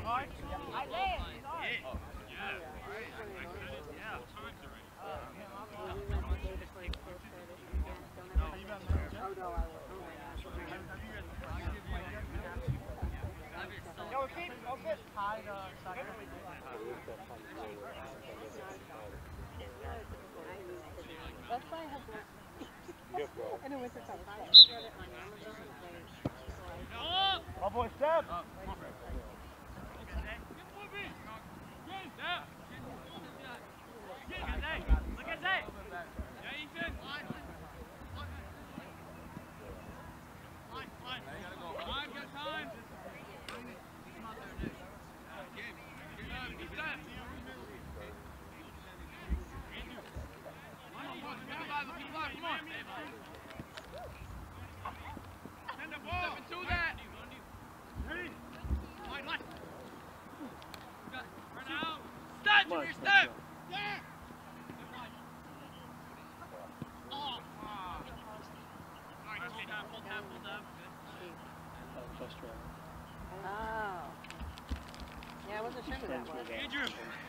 That's why I have I know what's Oh boy, step! Look at Zay! Yeah, Ethan! Line, gotta go. Line, got time! Come on! Send the ball! Step into that! Line! Run out! Step! Jimmy, step! Yeah! Oh. Yeah, I wasn't sure who that was. Andrew!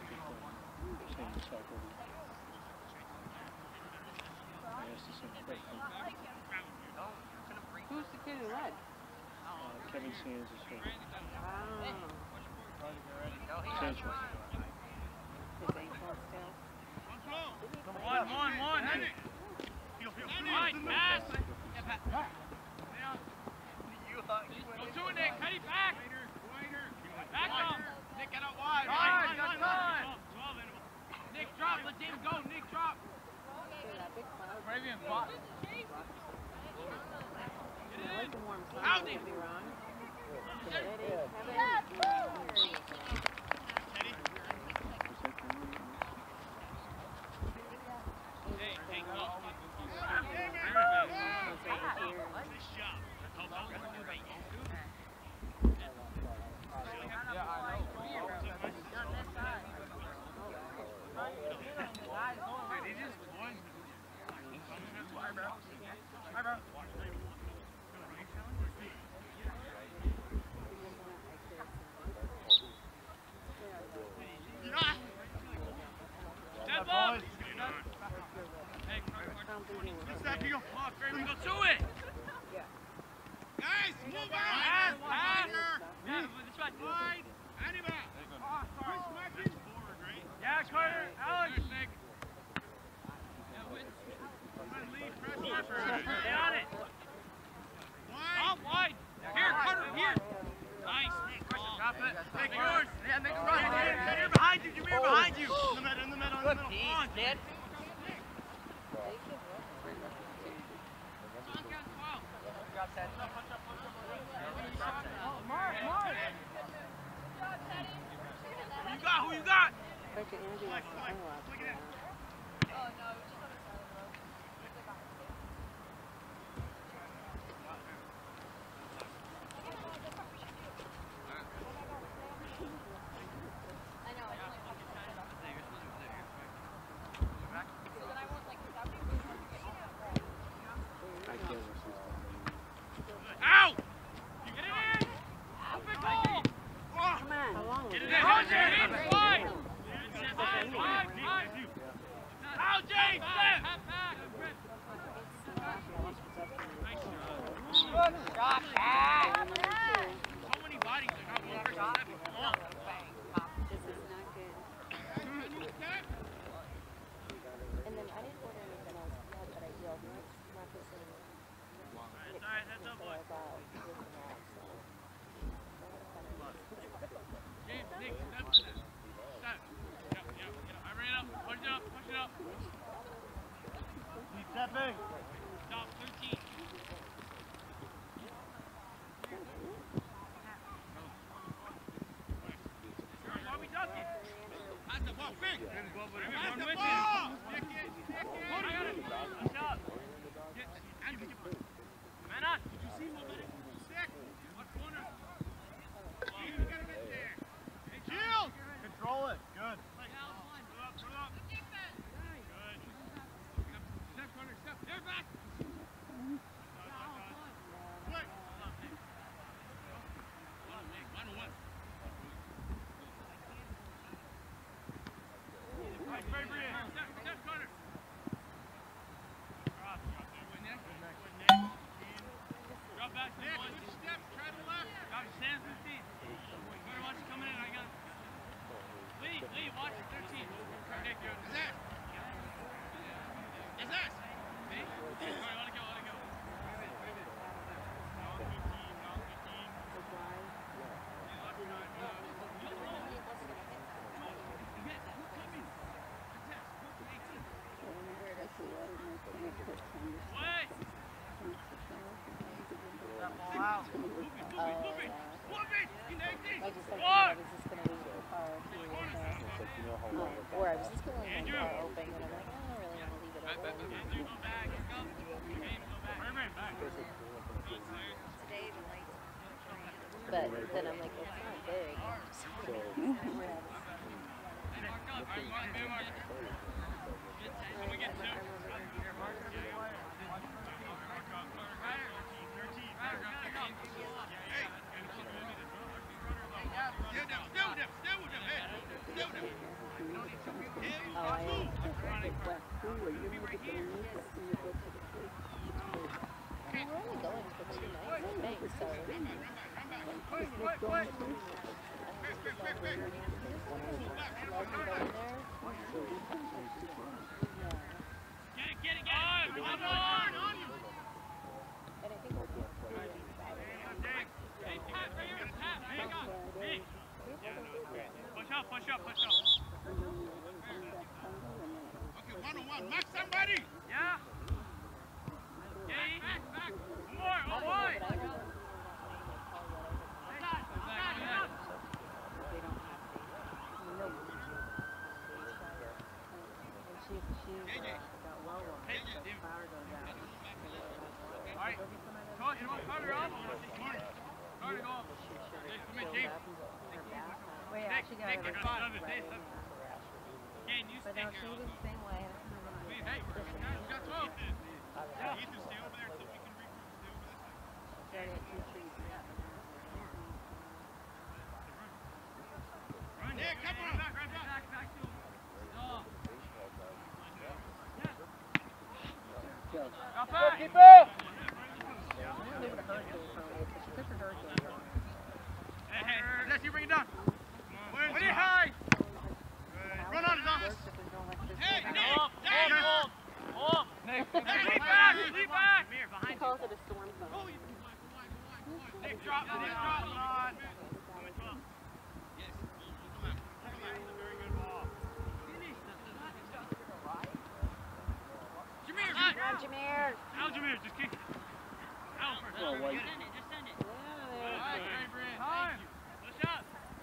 Who's the kid who led? Kevin Sands is here. Wow. Sanchez. His ankle still. One. Right, pass! Go to it, Nick. Cut it back. Back on. Nick, get out wide. Nick, drop. Let James go. Nick, drop. Raven, bot. I like the warm sun. Out, Don't Nick. get me wrong. Hey, go. Who you got? Lee, watch the 13. Nick, you're is that? Is that? Me? Alright, let it go, let it go. Or I was just going to leave the car open, and I'm like, I don't really want to leave it open. But then I'm like, it's not big. We're only going for 2 nights, I think, so. Get it! On you! And I think we'll be Hey, Pat, right here! Pat, hang on! Hey! Push up! Okay, one-on-one, mark somebody! Yeah! Back! One more! Alright, Coach, you want Carter off? Carter, go off. Come in, James. Wait, I actually got Nick, you're gonna shove it. Again, you stick here. the same way. Hey, you got 12. Ethan, stay over there until we can regroup. Stay over this side. Run, Nick, come on. Back to him. Stop. Keep it! Hey, let's see, bring it down. Wait it high. Run on his office. Hey, Nick! Hold! Nick, lead back! He calls it a storm phone. Nick, drop it on. Yes. Very good ball. Jameer! Out, Jameer, just kick it. Out first. Oh, White. Just send it. Alright, great, Brent. Thank you. Push up.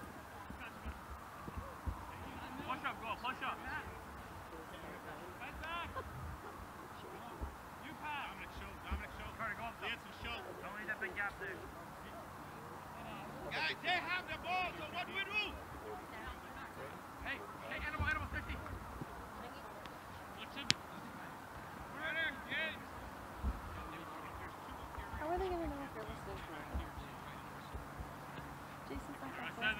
Push up, go. Push up. Head back. You pass. Dominic show. Carter, go up. Dance and show. Don't leave that big gap there. Guys, they have the ball, so what do we do? Hey, animal 50. Watch him. How are they going to know if they're listening to us? Jason's not that close.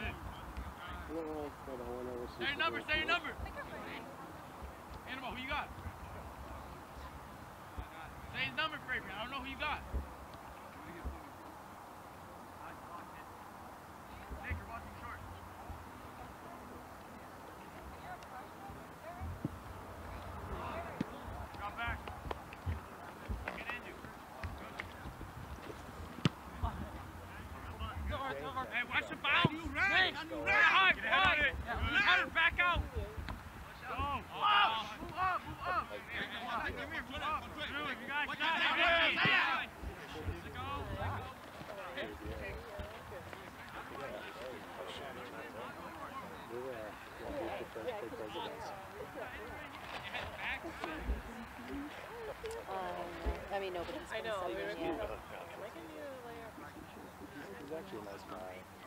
Say your number, Animal, who you got? Say his number, Fabian. I don't know who you got. Nick, you're watching short. Drop back. Get Andrew. Hey, watch the bounce. You ran. High. Cut it back out. Go. Move up. Give me a foot up. Drew, if you guys got it. Let's go. I mean, nobody's been saying yet. He's actually a nice guy.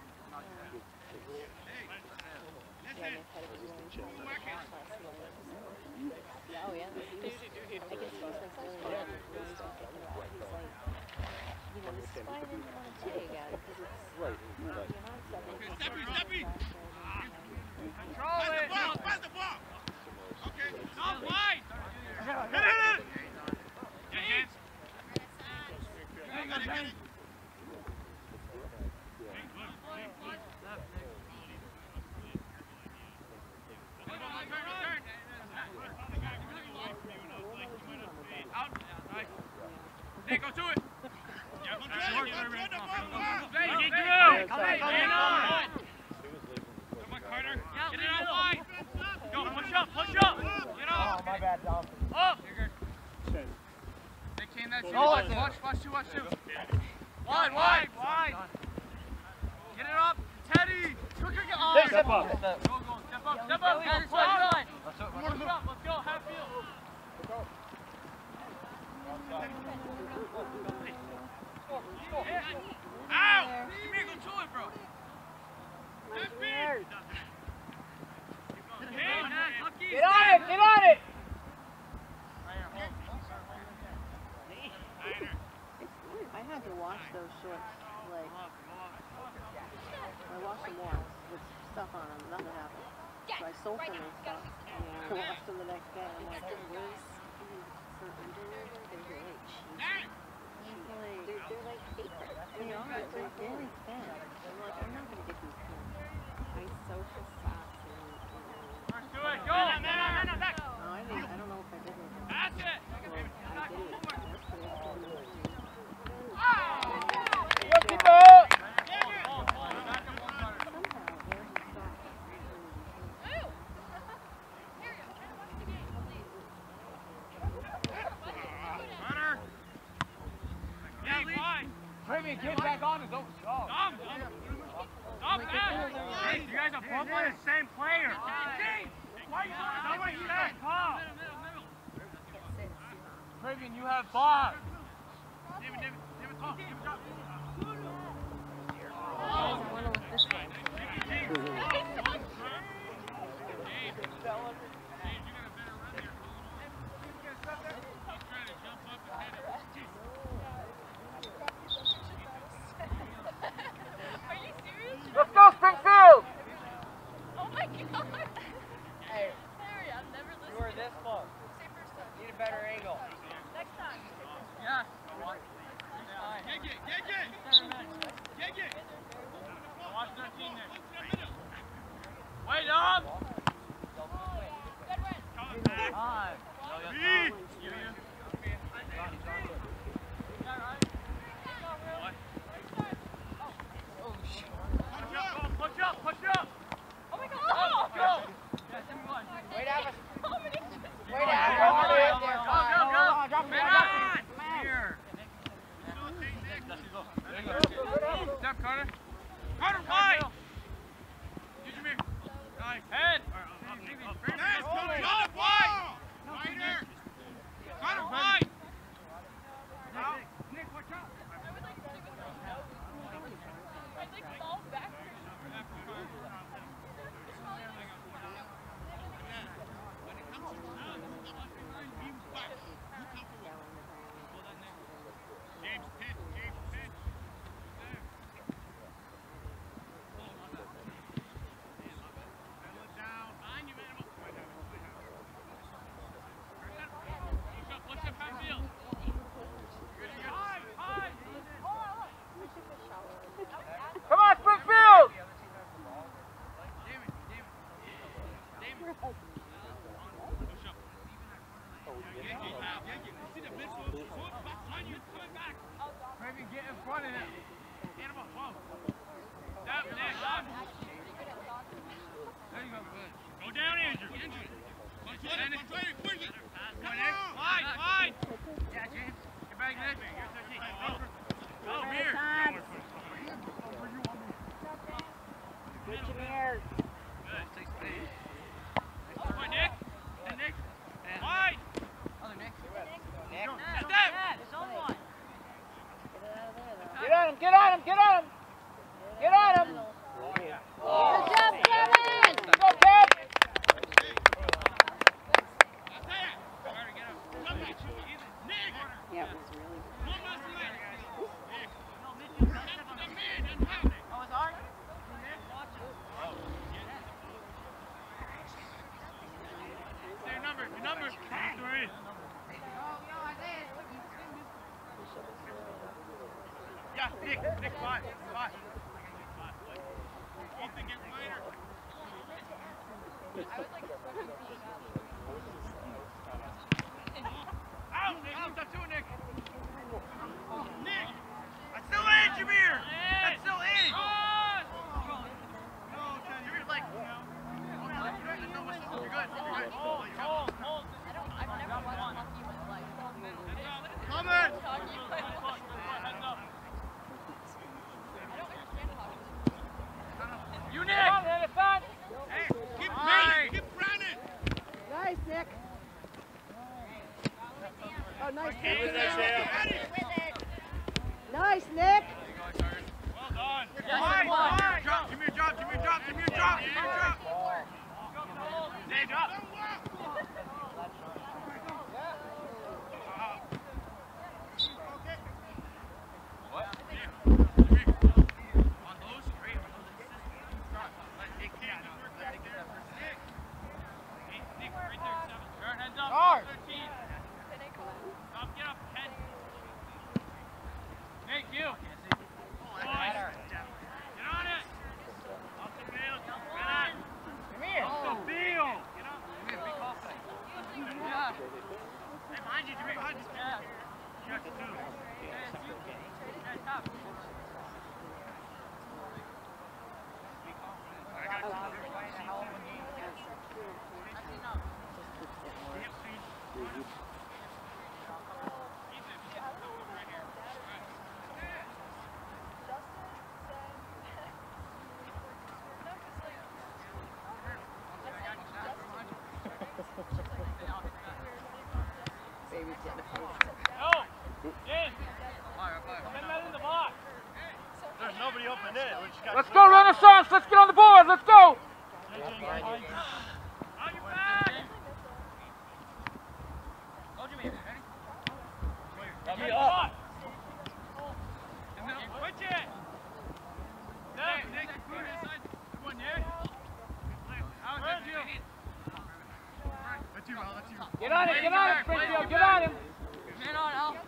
Yeah, Nick had a few last night. Yeah, oh yeah. I guess he was like really mad. Really stuck thinking about it. He's like, this is why I didn't want to play again, because it's you're not 7. Control it. Pass the ball. Okay. Not wide. Hit it. Yeah, hands. Get it. Hey, go to it! Yeah, get Come on, Carter. Get it out wide. Go, push up. Get up. Oh, my bad, Dom. Up. Big team, that's you. Watch two. Wide. Get it up. Teddy. Step up. Go. Step up. Let's go. Half field. Ow! Give me a go to it, bro. Get on it! I had to wash those shorts, like, I washed them once with stuff on them, nothing happened. So I soaked them and stuff, and I washed them the next day. I'm like, where's for underwear? They're really cheap. They're like paper. They are, they're very thin. I'm like, I'm not going to get these thin. I soaked the socks and Do it. Go. Man, back. no, I don't know if I did anything. That's it. I did it. Get back on and don't stop. Stop that! Hey, you guys are both on the same player. Why are you doing that? Paul. Craven, you have Bob. David, talk. I wonder what this one. Let's go, Springfield! Oh my god! Hey, Sorry, I've never listened. you were this close. Say first time. Need a better angle. Next time. Yeah. Get. Watch 13 there. Wait up! Good win. Hi. Push up! Oh my god! Go! Wait, have us. How many? Wait, have us. Go! Man on! Here. Step, Carter. Carter, wide! Use your mirror. Nice. Head! Carter, wide! Carter, wide! Nick, watch out! I'd like fall back. Come on, Springfield! Maybe get in front of him. Animal, whoa. Stop, Nick. There you go. Good. Go down, Andrew. Wide. Yeah, James. Get back, Nick. Go, here. Get your mirror. Good. Take space. Come on, Nick. Hey, Nick. Wide. Other Nick. Nick. Step. There's only one. Get on him, get on him, get on him! Get on him! Good job, Kevin! Go, Kev! Yeah, it was really good. Oh, it's ours? Say your number. 3. Yeah, Nick, 5. Ethan, get wider. Out! That's two, Nick! Nick! That's still in, Jameer! That's still in! Jameer, like, you know. You're good. I've never watched hockey in my life. Come in! I don't understand hockey. You, Nick! Hey, keep running! Nice, Nick. Oh, nice. Nick. Nice, Nick. Well done. Yes, Fine. Drop, give me a drop. Zay, drop. What? On those, great. Nick, right there, 7. Turn, heads up. 13. Stop, get up, 10. Nick, you. Nice. Get on it. Off the field. Get on. Come here. Off the field. Get up. Come here, be confident. Yeah. Hey, behind you, Jimmy, behind you. Yeah. You have to do it. Yeah, top. I got you. Let's go, Renaissance! Let's get on the board! Let's go! On your back! Go, Jimmy. Ready? Let me up. Switch it! Nick, put it inside. Come on, Nick. That's you. That's you, Al. That's you. Get on him, Springfield, get on him! Man on, Al.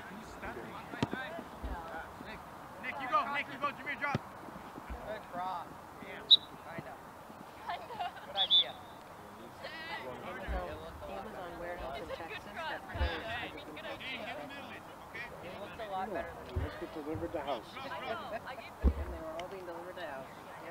Nick, you go, Jimmy, drop. Good cross. Yeah, kinda. Good idea. Amazon warehouse in Texas. It looks a lot better than Let's get delivered to house. And they were all being delivered out. Yep.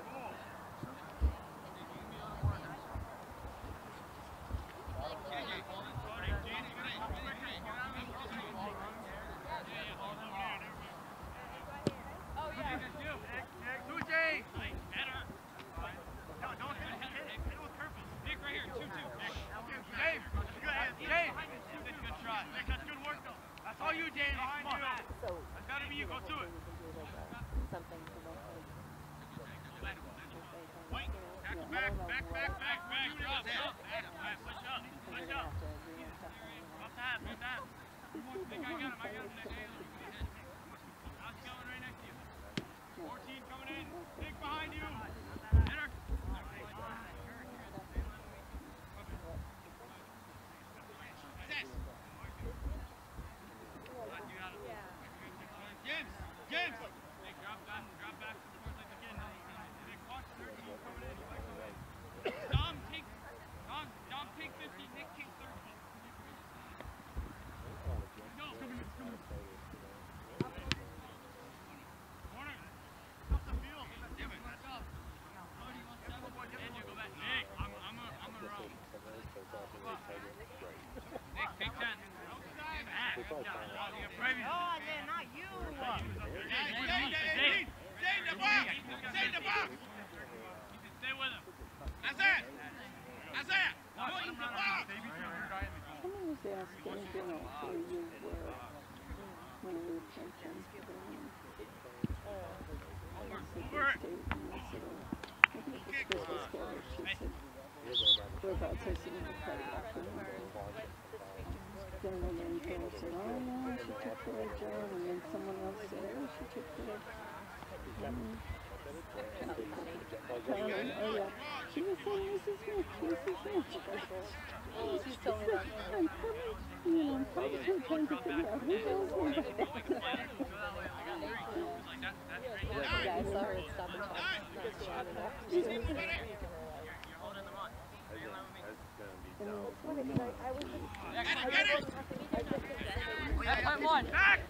Back!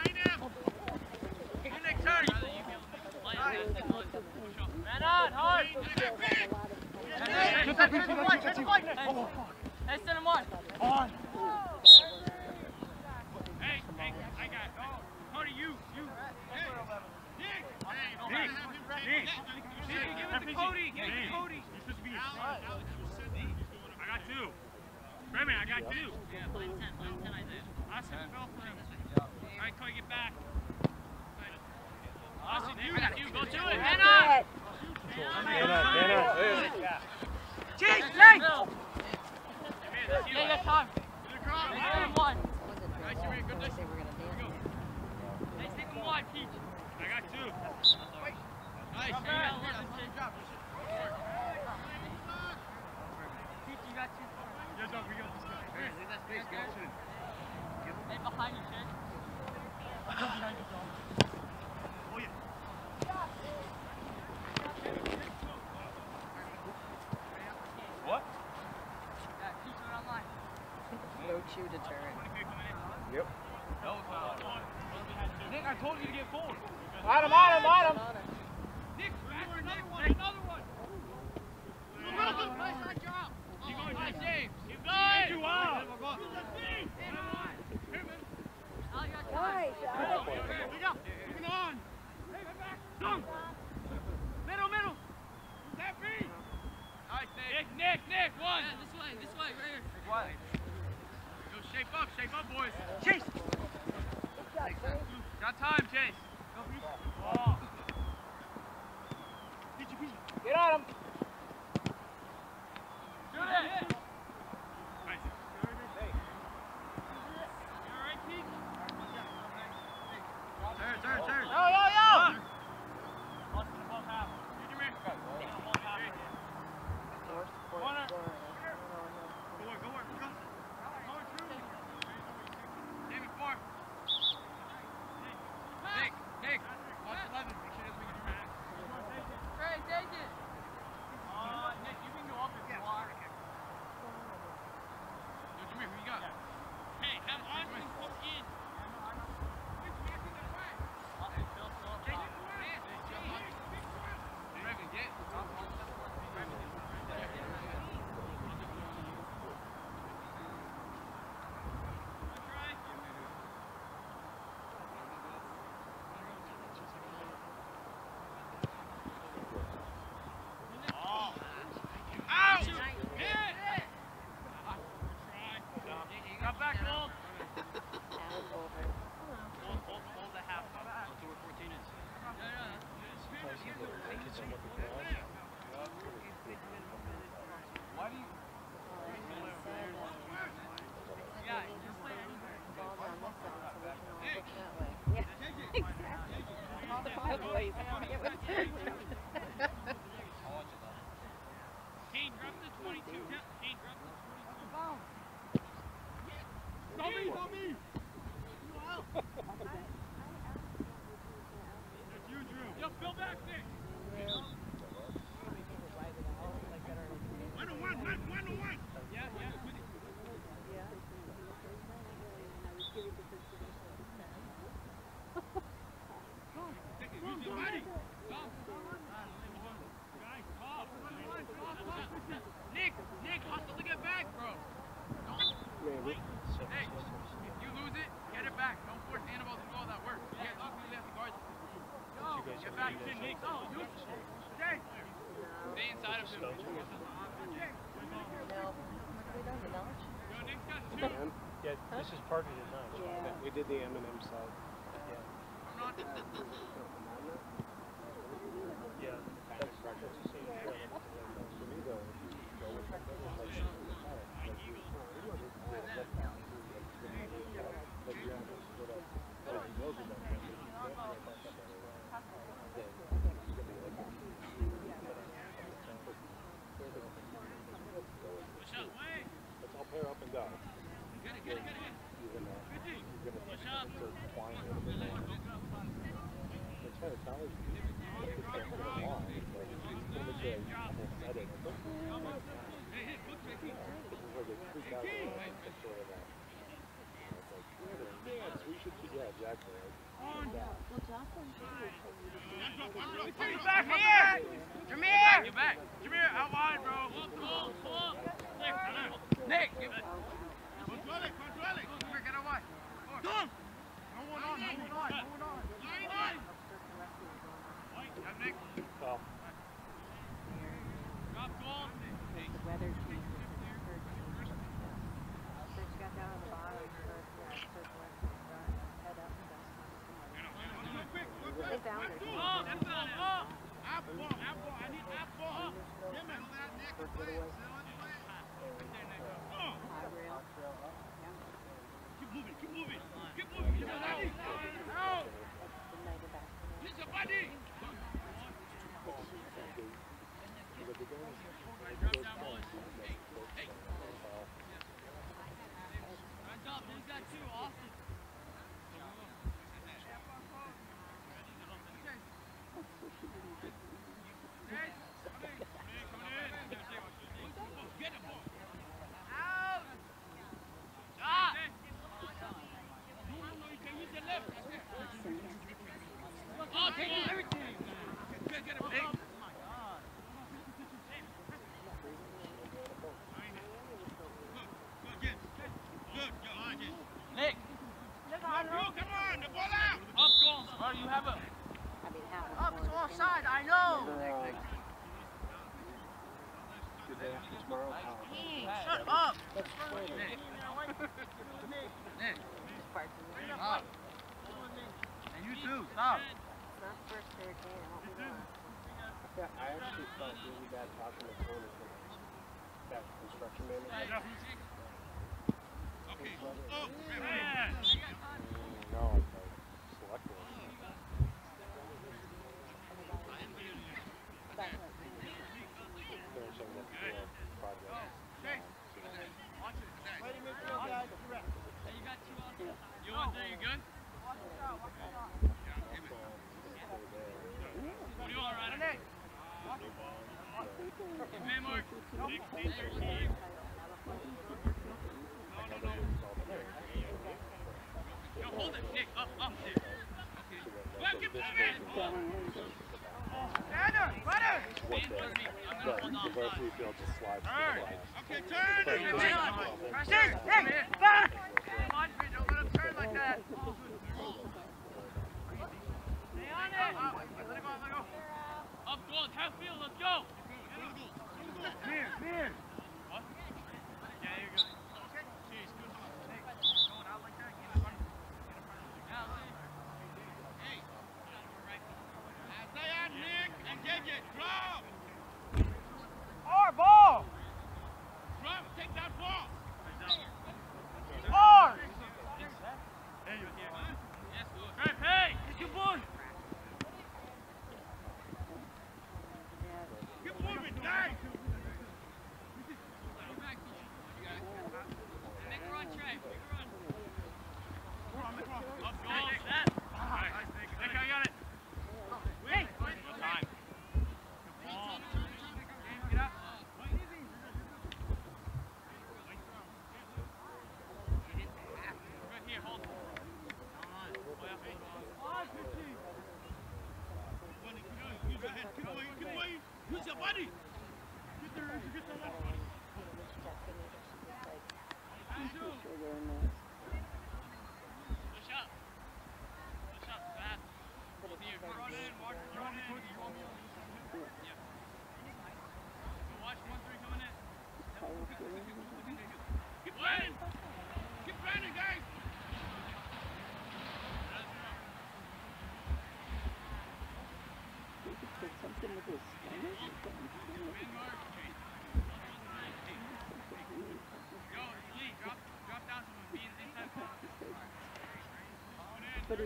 You next turn! Man on, hard! Hey, send him on! On! Hey, I got it. Cody, you. Nick! Give it to Cody! Give it to Cody! You're supposed to be inside. I got two. Remy, I got two. Yeah, line 10 I did. Austin fell for him. Alright, Cody, get back. Austin, you go to it. Man up! Chase! Chase! Yeah, you got time. One. Nice, you're good. Nice. Here we go. Nice, take him wide, Pete. I got two. Nice. Good job. Pete, you got two. Yeah, dog, we got this guy. Hey, leave that space, guys. Hey, behind you, Chase. Behind you, dog. Oh, yeah. What? Yeah, keep it online. No chew deterrent. Yep. Nick, I told you to get full. On him! Nick, back another one. Nice drop. Keep going, James. Keep going. Too wild. Nice. Moving on. Hey, back. Dunk. Middle. That beat. Nice, Nick. One. Yeah, this way, right here. What? Go shape up, boys. Chase. Got time, Chase. Go, Pete. Oh. Peachy. Get on him! Shoot it. Nice. You all right, Pete? Turn. Yo! Austin, above half. Get your man. Above half. Corner. Go work. Go through. David, 4. Nick. Watch 11. Make sure he doesn't make any back. Trey, take it. Nick, you can go up if you want. Yo, Jameer, who you got? Hey, have Austin come in. Got back, Gold. Hold the half. That's where 14 is. Why do you? Yeah, just play Kane, grab the 22. Kane, grab the 22. Dummy! That's you, Drew. Yo, Bill back there. 1-1. Yeah. Nick, hustle to get back, bro. Wait. Hey, if you lose it, get it back. Don't force Annabelle to do all that work. You really have to guard them. Get back to Nick. Stay inside of him. Yo, Nick's got 2. Yeah, this is part of the night. Yeah. We did the M&M side. Yeah. That's the same. For me, though, I'll pair up and down. You're gonna intertwine it. It's kind of college. It's Back here! Jameer! Get back. Jameer, out wide, bro. Nick, give it. Control it. Jameer, get out wide. Go on. No one on. Nick. Foul. Drop goal. The weather changed. So she got down on the bottom. Head up and they found her. I need apple. Give me that, Nick. High rail. Keep moving. Out. Use your body. Drop down, boys. Hey. Hands up. Who's got two? Austin. Nick! Come on, the ball out! Up, goals. Oh, you have a... I mean, half Up, it's offside, I know. Shut up! Nick. Up. And you too, stop. Not first, third game. I actually felt really bad talking to Tony from that construction manager. Okay. Oh, man. No, I'm selecting. Finishing the project. You want there, you good? What do you want, Ryder? Hey, Mark. Yo, hold it. Nick, up there. Okay. Well, keep moving. Ryder! Stand with me. I'm going to hold on. Varsity field just slides. Okay, turn! Press it! Hey! Back! Come on, don't let him turn like that. Stay on it! Let it go. Up, goal, half field, let's go! Man. What? Yeah, you're good. Jeez, good. Going out like that, get in front of him. Hey! Stay on, Nick! Engage it! Drop! Our ball! Drop! Take that ball! Ours! Hey, you here? Yes, good. Hey! It's your boy! Keep moving, guys! Make a run, Trey. Make a run. Up, go. Set. Nice, Nick. Nick, I got it. Hey! No time. Get up. Right here, hold. Come on. Use your head. Get away. Use your body. Get there. Get the left one. Push up. Fast. Both here. Run in. Watch. Run in. Yeah. Go watch 1-3 coming in. Keep running. Keep running, guys. Something with his Yo, Lee, drop down some beans inside. But he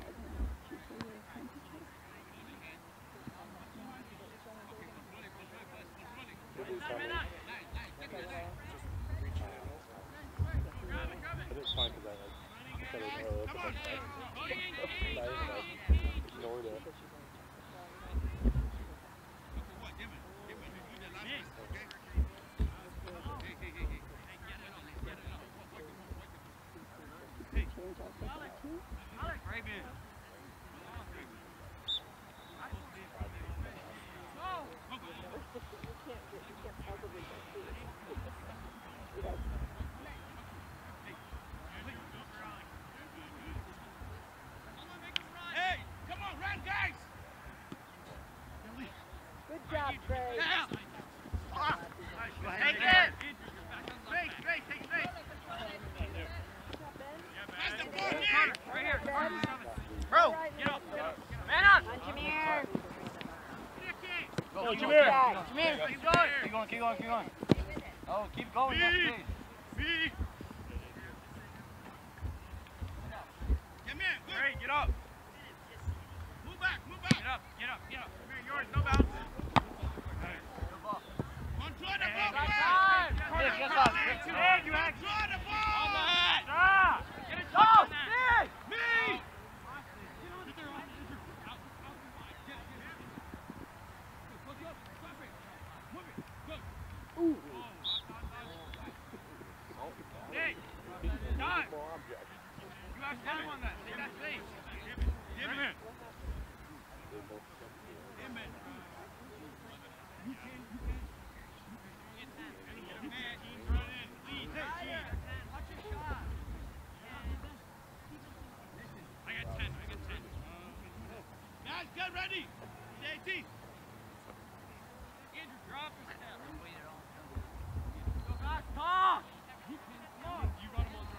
But it's fine because I said it earlier, but I ignored it. Alex, Go, Jameer. Jameer, keep going. Keep going, keep going, keep going. Oh, keep going, yes, please. Great, get up. Move back, move back. Get up, get up, get up. Come here, yours, no bounce. Control the ball, Nick, get up. Nick, you have control the ball. On the hat. Stop. Get a touch on that. Nick. Me. Ooh. Nick, done. You have time on that. Take that space. Give it. Guys, get ready. JT. Andrew, drop the step. Go back, Tom. Come on. You run him on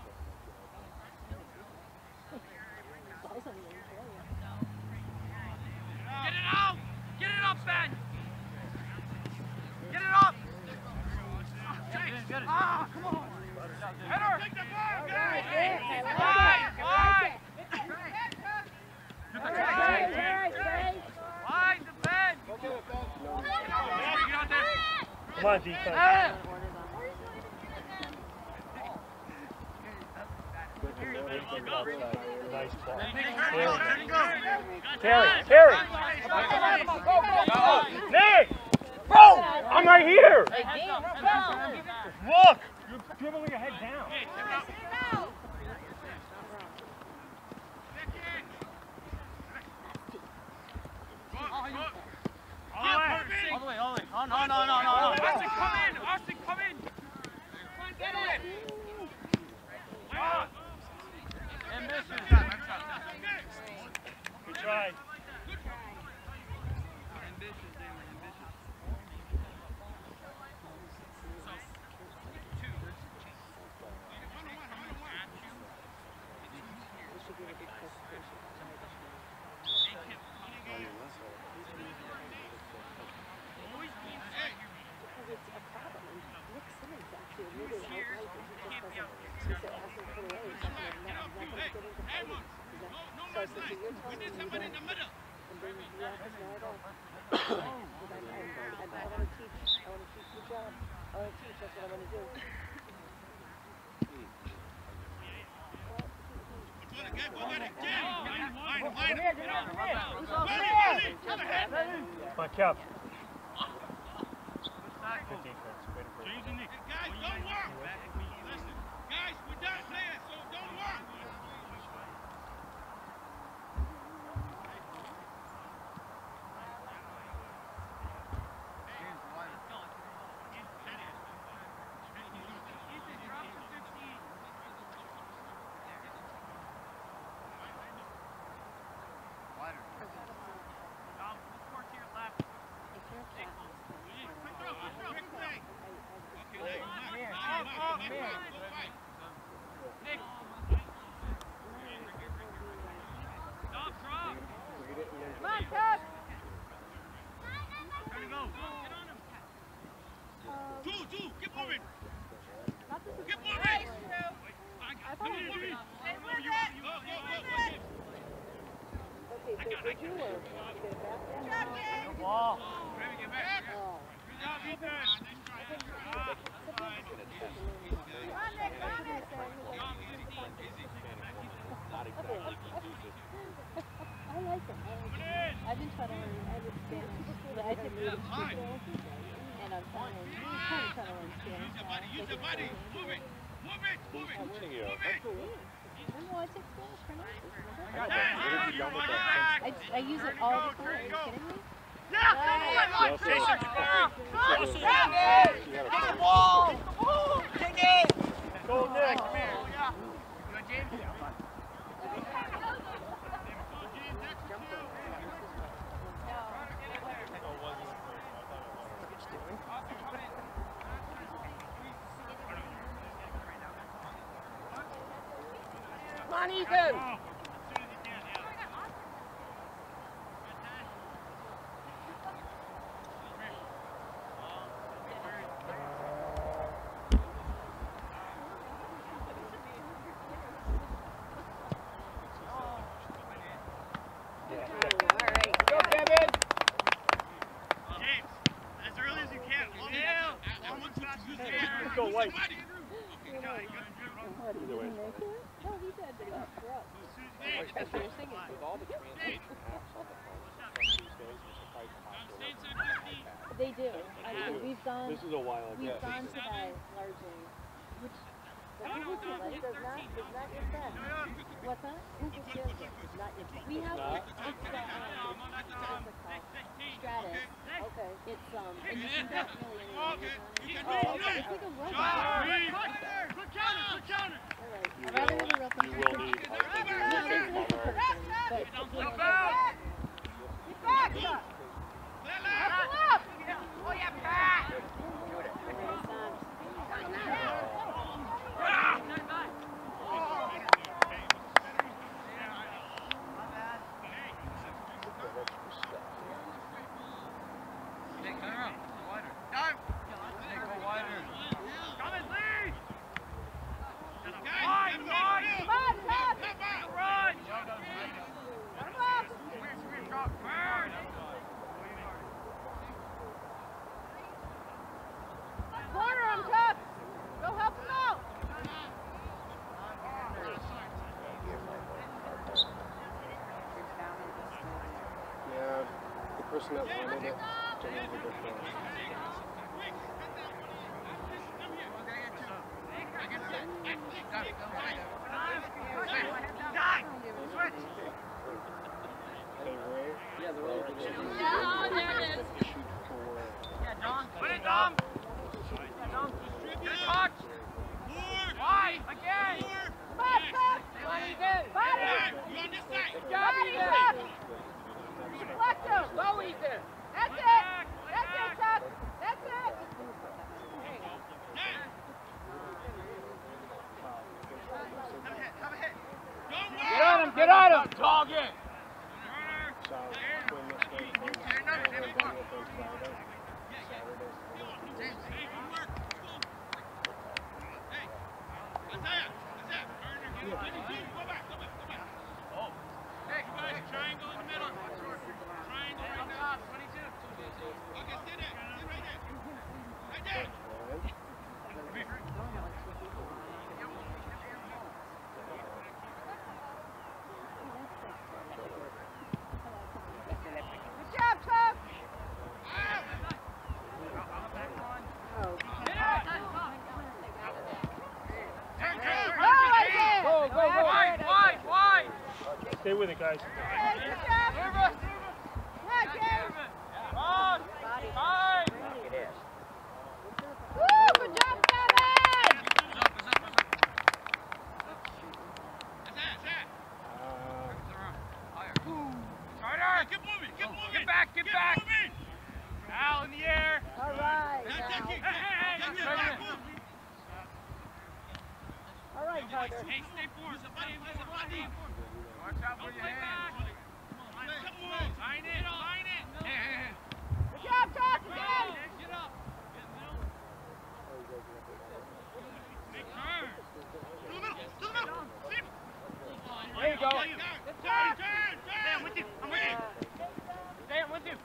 Get it out! Get it up, Ben! Get it up! Get it. Ah, come on! Hit her! Take the ball, guys! Wide. Wide the Ben! Get out there! Come on, defense. Nice ball. Carry. Nick! Bro! I'm right here! Look! You're dribbling your head down. All the way. Oh, no. Austin, come in! Get it! Good try. My cap. Good defense. Way to break. Guys, don't work! Listen, guys, we're done playing, so don't work! I use it all the time. Are you kidding me? Get the ball! Take it! Go, Nick! Come on, Ethan! go white. What, he didn't make it? No, he did, but it was gross. That's what I was thinking. With all the translation apps on the phone these days, it's quite possible. They do. We've gone. This is a while ago. We've gone to that largely. Which the Google Translate does not your friend. What's that? Google Translate is not your friend. We have it's Stratus. Okay. It's and you can get really any language on it. It's like a web. Good counter. All right. I'd rather have a real person. You will need No, there's no person. But No foul. Get back. Pull up. Oh yeah, back. Person that wanted it delivered it for us. Hey, Ray? Yeah, they're all good. Yeah, there it is. Shoot for... Yeah, Dom. Put it, Dom. Good touch. Wide, again. Come on, Cook. Body. You on this side. Good job, Ethan. Reflective. Go, Ethan. That's it. That's it, Chuck. That's it. There you go. Have a hit. Get on him! Dog it! So, when this game goes, Saturday. Triangle in the middle. Triangle right now. 22. Okay, stay there. Stay right there. Right there. Good job, Chuck. Wide. Stay with it, guys. Hey, good job. Yeah, James. Woo, good job, Kevin. Keep moving. Get back. Moving. Al in the air. All right. All right, Carter. Hey, stay forward. Watch out for your hands. Line it. Good job, Chuck. Again. Get up. Big turn. To the middle. There you go. Good job. Stay, I'm with you. Stay, I'm with you.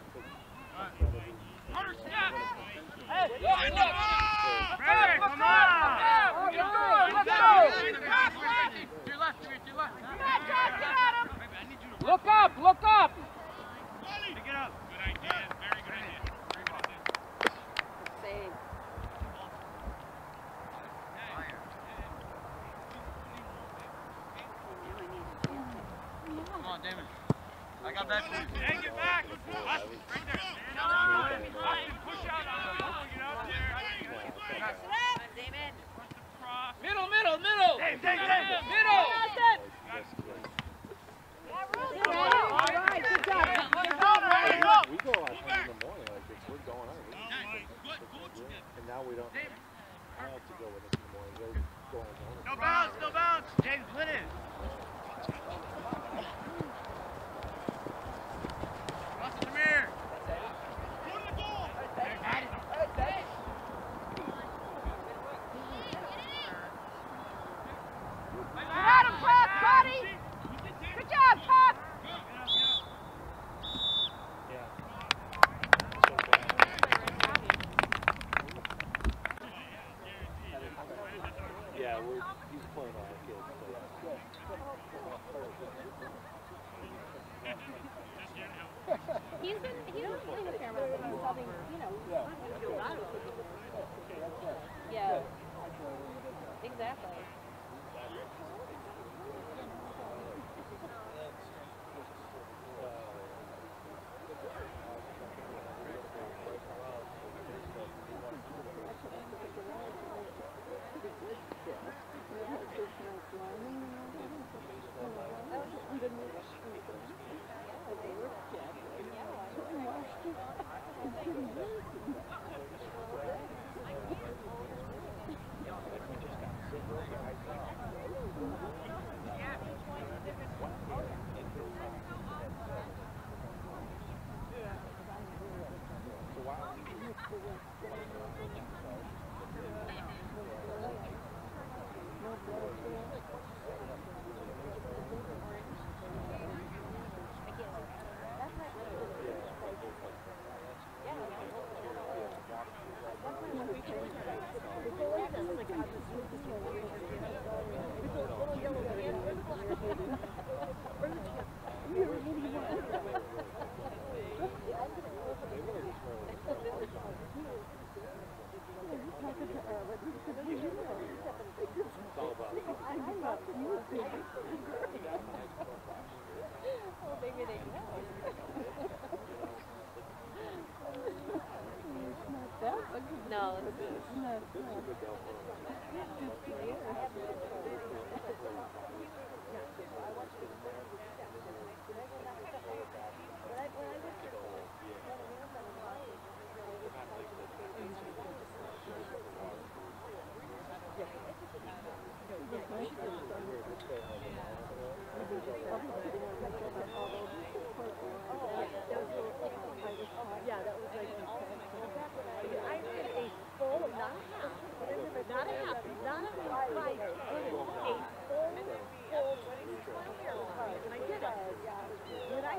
Carter, step. Hey, Line up. Hey, Come on. All right, let's go. To your left. Come on, Chuck. Get at him. Look up. Pick it up. Good idea. Very good idea. Very good idea. Save. Come on, Damon. I got that for you. Hey, get back. Austin, right there. Austin, push out on the ball. Get up there. Damon. Cross. Middle. Dave. Middle. All right, good job. We go out in the morning, like we're going on. And now we don't. I like to go with us in the morning. They go on their own. No bounce. James, win it. Austin, come here. Go to the goal. Get at him, Chuck, buddy. Good job, Chuck. He's been playing a fair amount, but he's subbing, you know, yeah. Exactly. No, it's yeah, that was like I did a full, not a half, not a half, not a fried egg, a full, and I did it. When I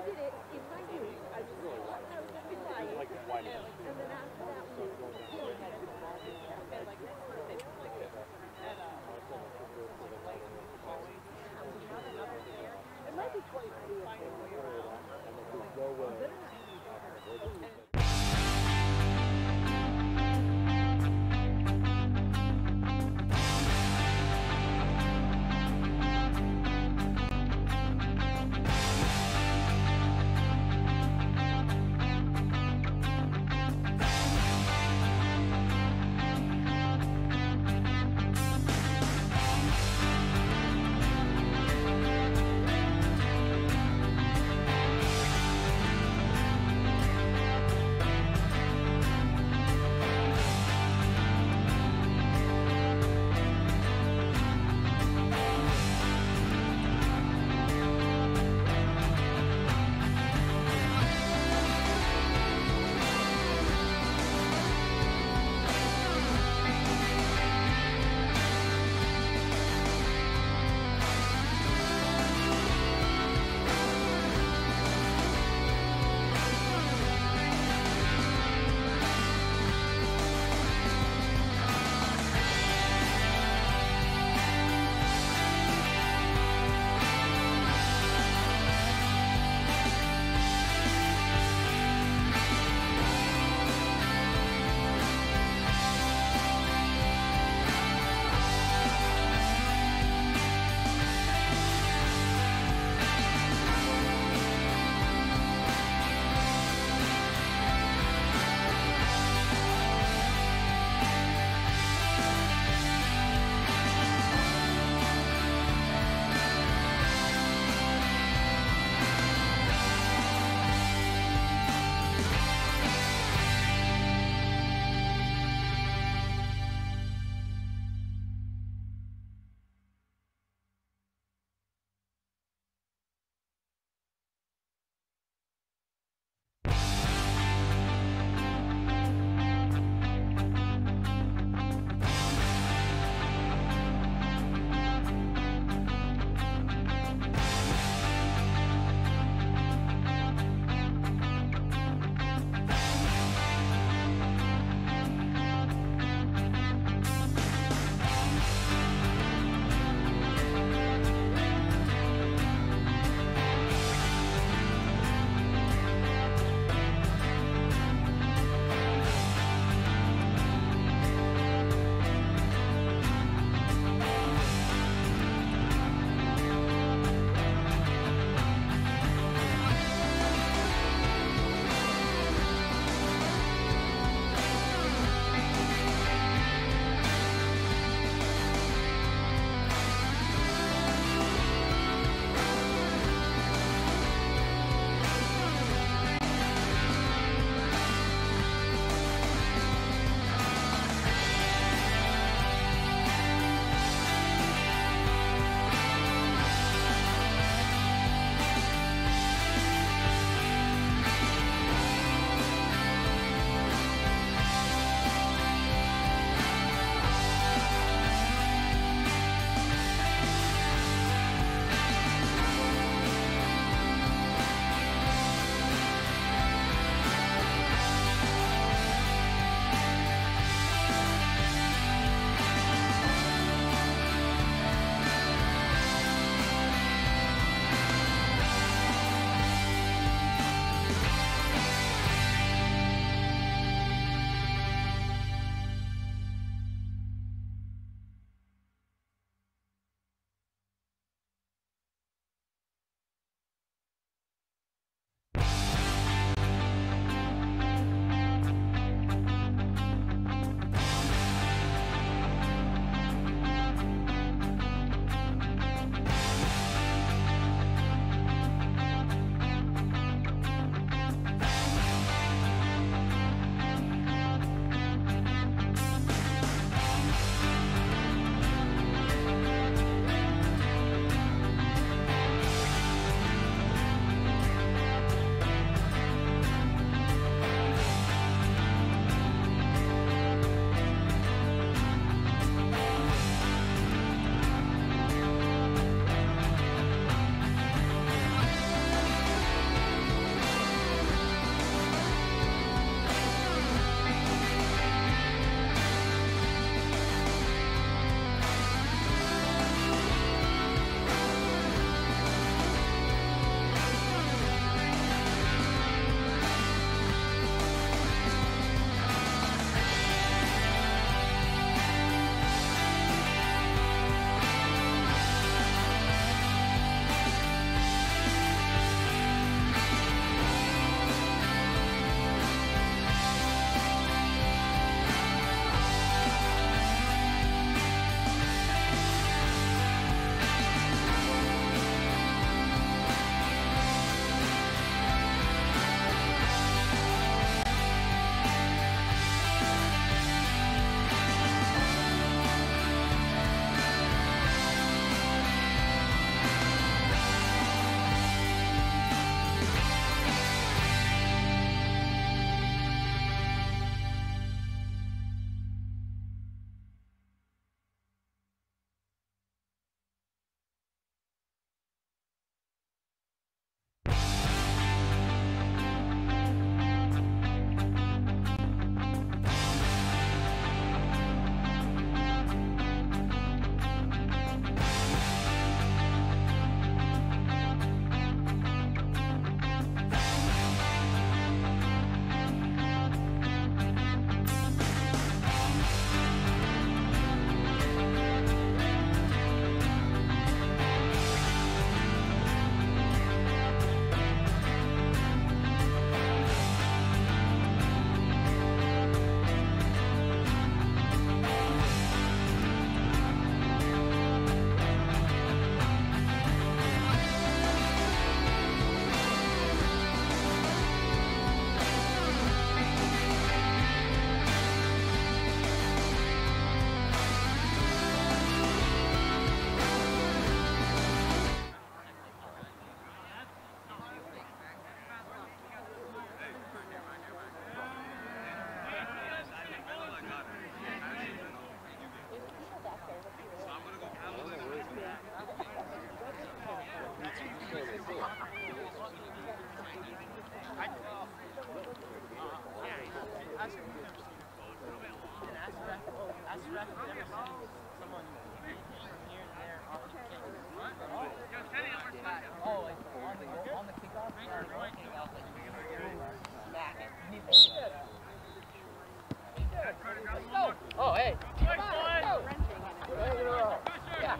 Oh, hey. Come on, let's go. Yeah.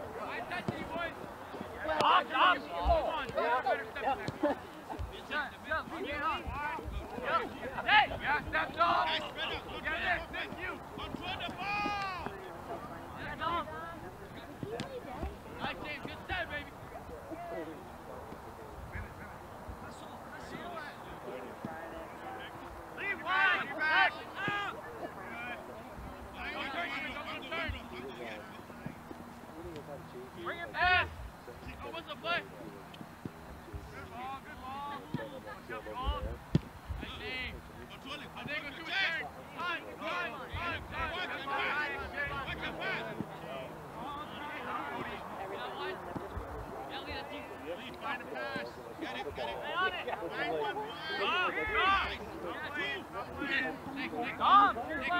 Bring it back! Oh, what's the play? Good ball, good ball. Good ball. I see. I think we'll do a turn. Time. Find a pass. Get it. Stay on it. Tom!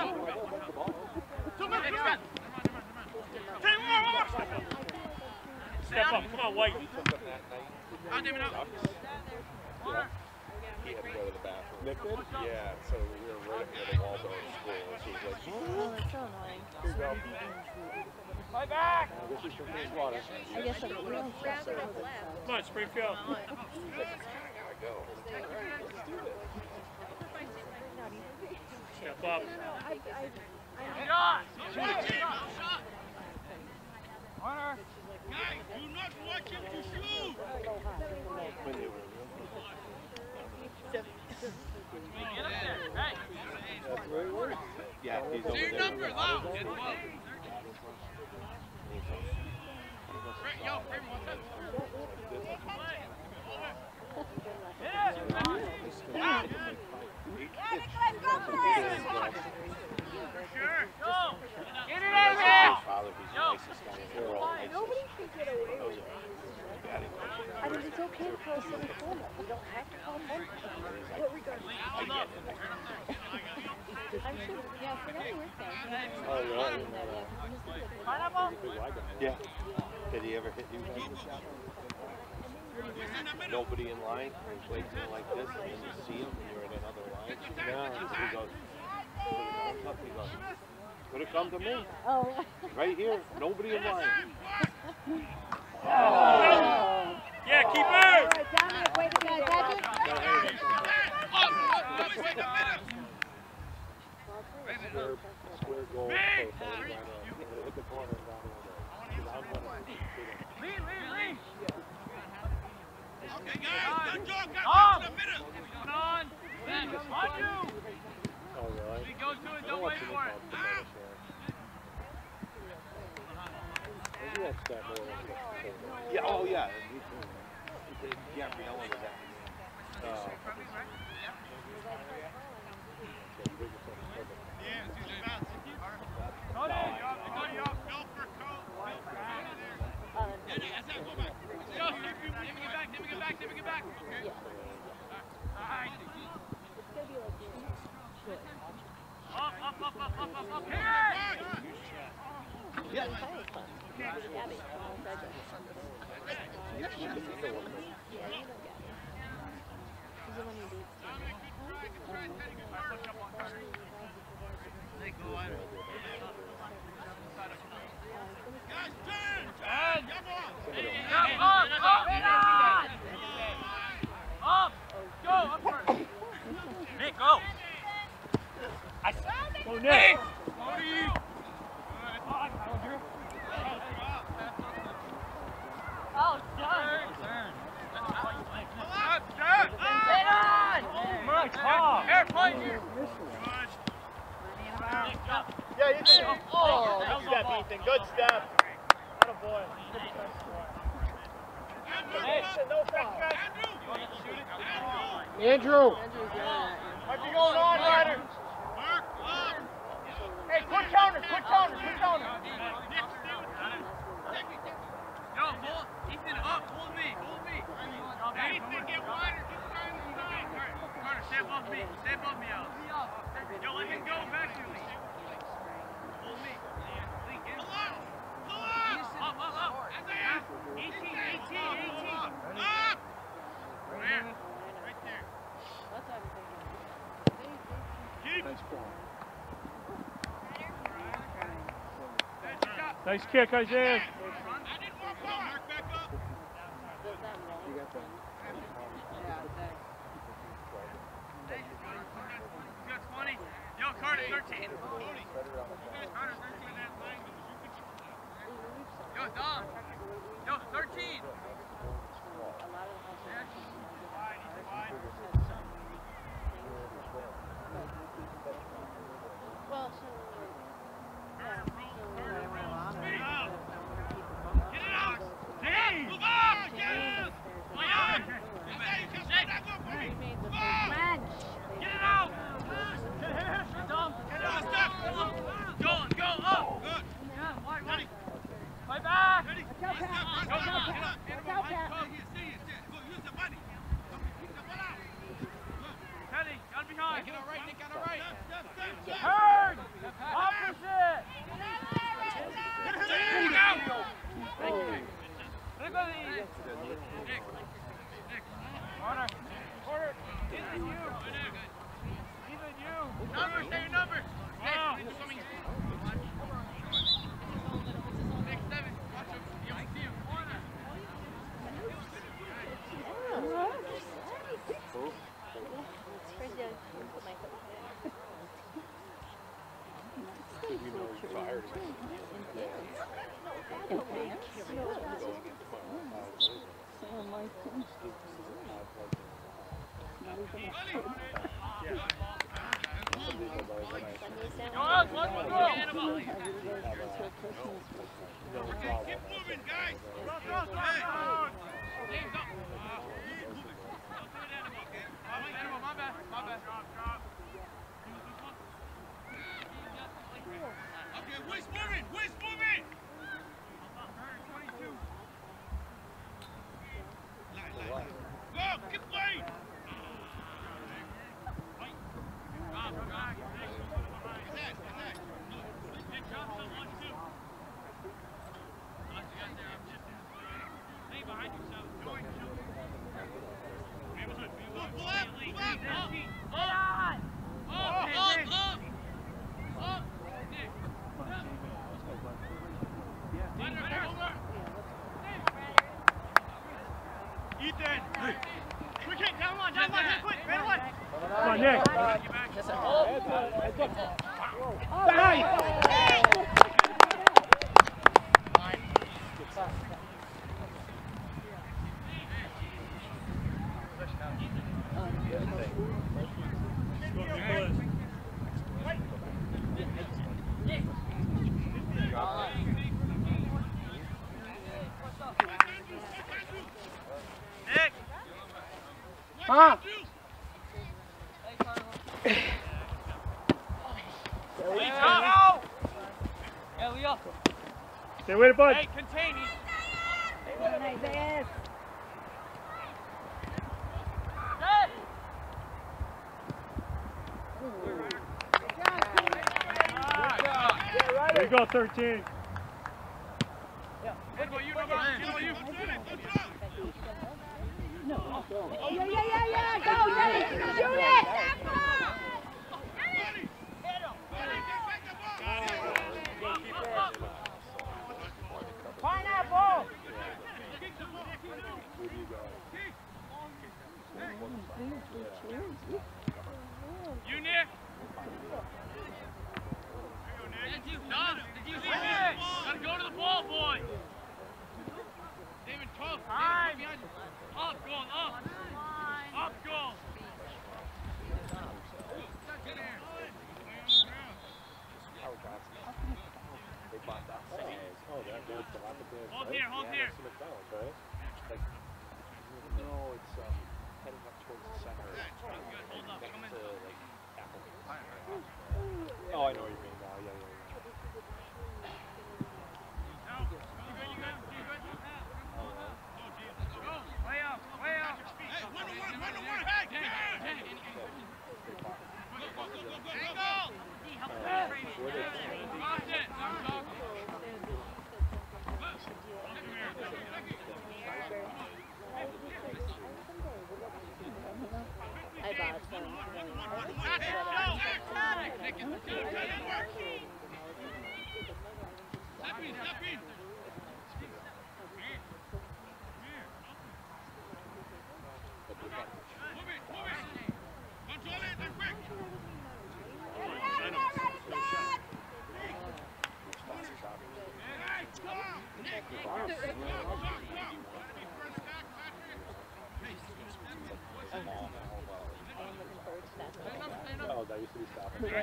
Step up, come on, White. I'll give it up. He had to go to the bathroom. Nick did? Yeah, so we were right near the Waldorf school. She was like, Oh, that's so annoying. here you go. Play back! This is from King's Water. I guess I'm really frustrated. Come on, Springfield. I go. Let's do this. Step up. Shot! Hunter! Guys, do not watch him to shoot! Get up there. Hey! That's where he was. Yeah, he's over Say your there. number, loud! Get him up! Yo, Kramer, what's up? Sure. Go. Get it out of there. Nobody can get away with it. I mean, it's okay to call some formal. We don't have to call them. What we got? I'm sure. Yeah, I forgot you worked there. Oh, really? Pineapple? Yeah. Did he ever hit you? Nobody in line, he's waiting like this, and then you see him, and you're in another line. He goes, could have come to me. Oh. Right here, nobody in line. Oh. Yeah, keep her! All right, Dominic, wait a minute. Square goal. Hit the corner and down the other. Lead! Okay, guys, good job, On! guys, to the middle! On you! Oh, really? We go to it, don't wait for it. Maybe that's that more like yeah, oh yeah. Gabriella was at Get back. Alright. Up. Yeah. Up! Go! Up first! Nick, go! Go, Nick! Oh, done! Get on! Airplane here! Yeah, you did. Oh, Good step, Ethan. Good step. Attaboy. Hey, No foul. Andrew! What you going on, Ryder? Hey, quick counter. Yo, hold Ethan up, hold me. Ethan, get wider, just trying to side. Carter, stay above me, out. Yo, let him go back to me. Hold me. Nice kick, Isaiah. Yo, Carter, 13. Yo, Dom. Yo, 13. Well, so Get it out! Dang! Move on! Get it! Get it out! Dom, get it out! Go, up! Good. Yeah, wide. Play back! Ready? Go, use the money. Keep the ball out. Teddy, got behind. Get on right, Nick, got on right. Turn! Opposite! There you go! Thank you. Nick. Corner. Even you. Number, say your number. Wow. Nick, 7. Watch him. You don't see him. Keep moving, guys. My bad. Okay, Wiz moving. 22. Go, keep playing. Ethan! Quick hit, down one, quick, ran one! Come on, Nick! Nick! Huh? Stay with it, bud. Hey, contain it. There you go, 13. Yeah, go, Dennis, shoot it! Pineapple! You, Nick? Dom, did you see it? Gotta go to the ball, boy. David, tough. Time. Up, goal, up. Up, goal. Hold here. No, it's heading up towards the center. Hold up, come in. Oh, I know what you mean now. Yeah. You good? Go. Way out. Hey, 1-1. Hey, Angle. Oh, that used to be stopping. I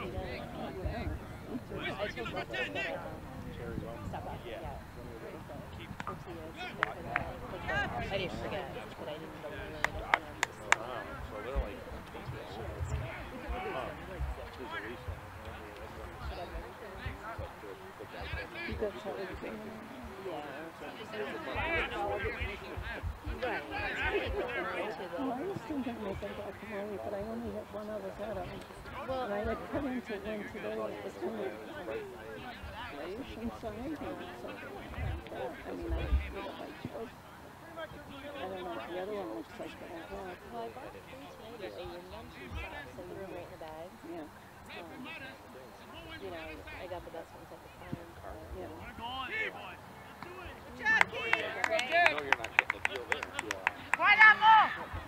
didn't forget, but I didn't know really. So they're like, Well, I was thinking of making guacamole, but I only had one avocado. Well, and I had cut into one today. It was kind of grayish inside or something like that. I mean, I didn't know by choice. I don't know what the other one looks like, but I thought. Well, I bought 3 tomatoes, so you run 2 sauce, so you threw them right in the bag. Yeah. You know, I got the best ones at the time. Yeah. Good job, kid! no, you're not getting the deal there. Quiet out more!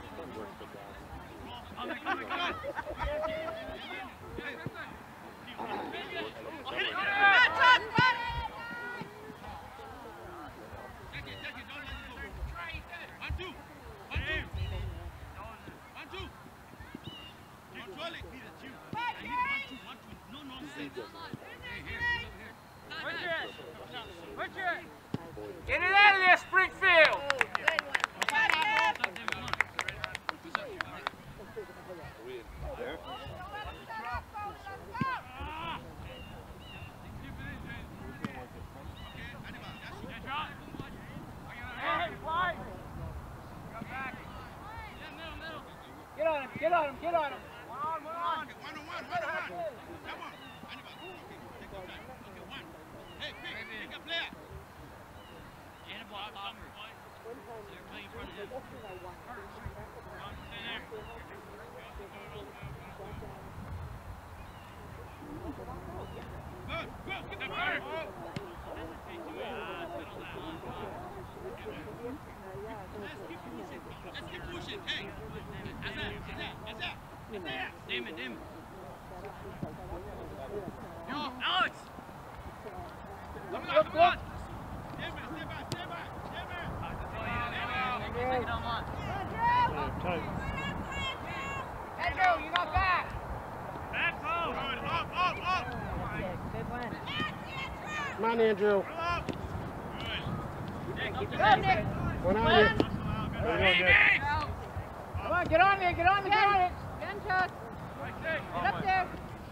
Get it out of there, Springfield! Get on him, get on him, get on him! One-on-one! One-on-one! Come on! Take your time. Okay, one. Hey, pick a player! And a block, they're playing in front of him. Stay there. Good, good, get that fire! Let's keep pushing, hey! That's that! Damon! Yo, Alex! Come on! Damon, stay back! Andrew, you got back! Back home! Good, up! Good one. Come on, Andrew. Go, Nick! One on you. Come on, get on there, get on it! Get Chuck! Get up there!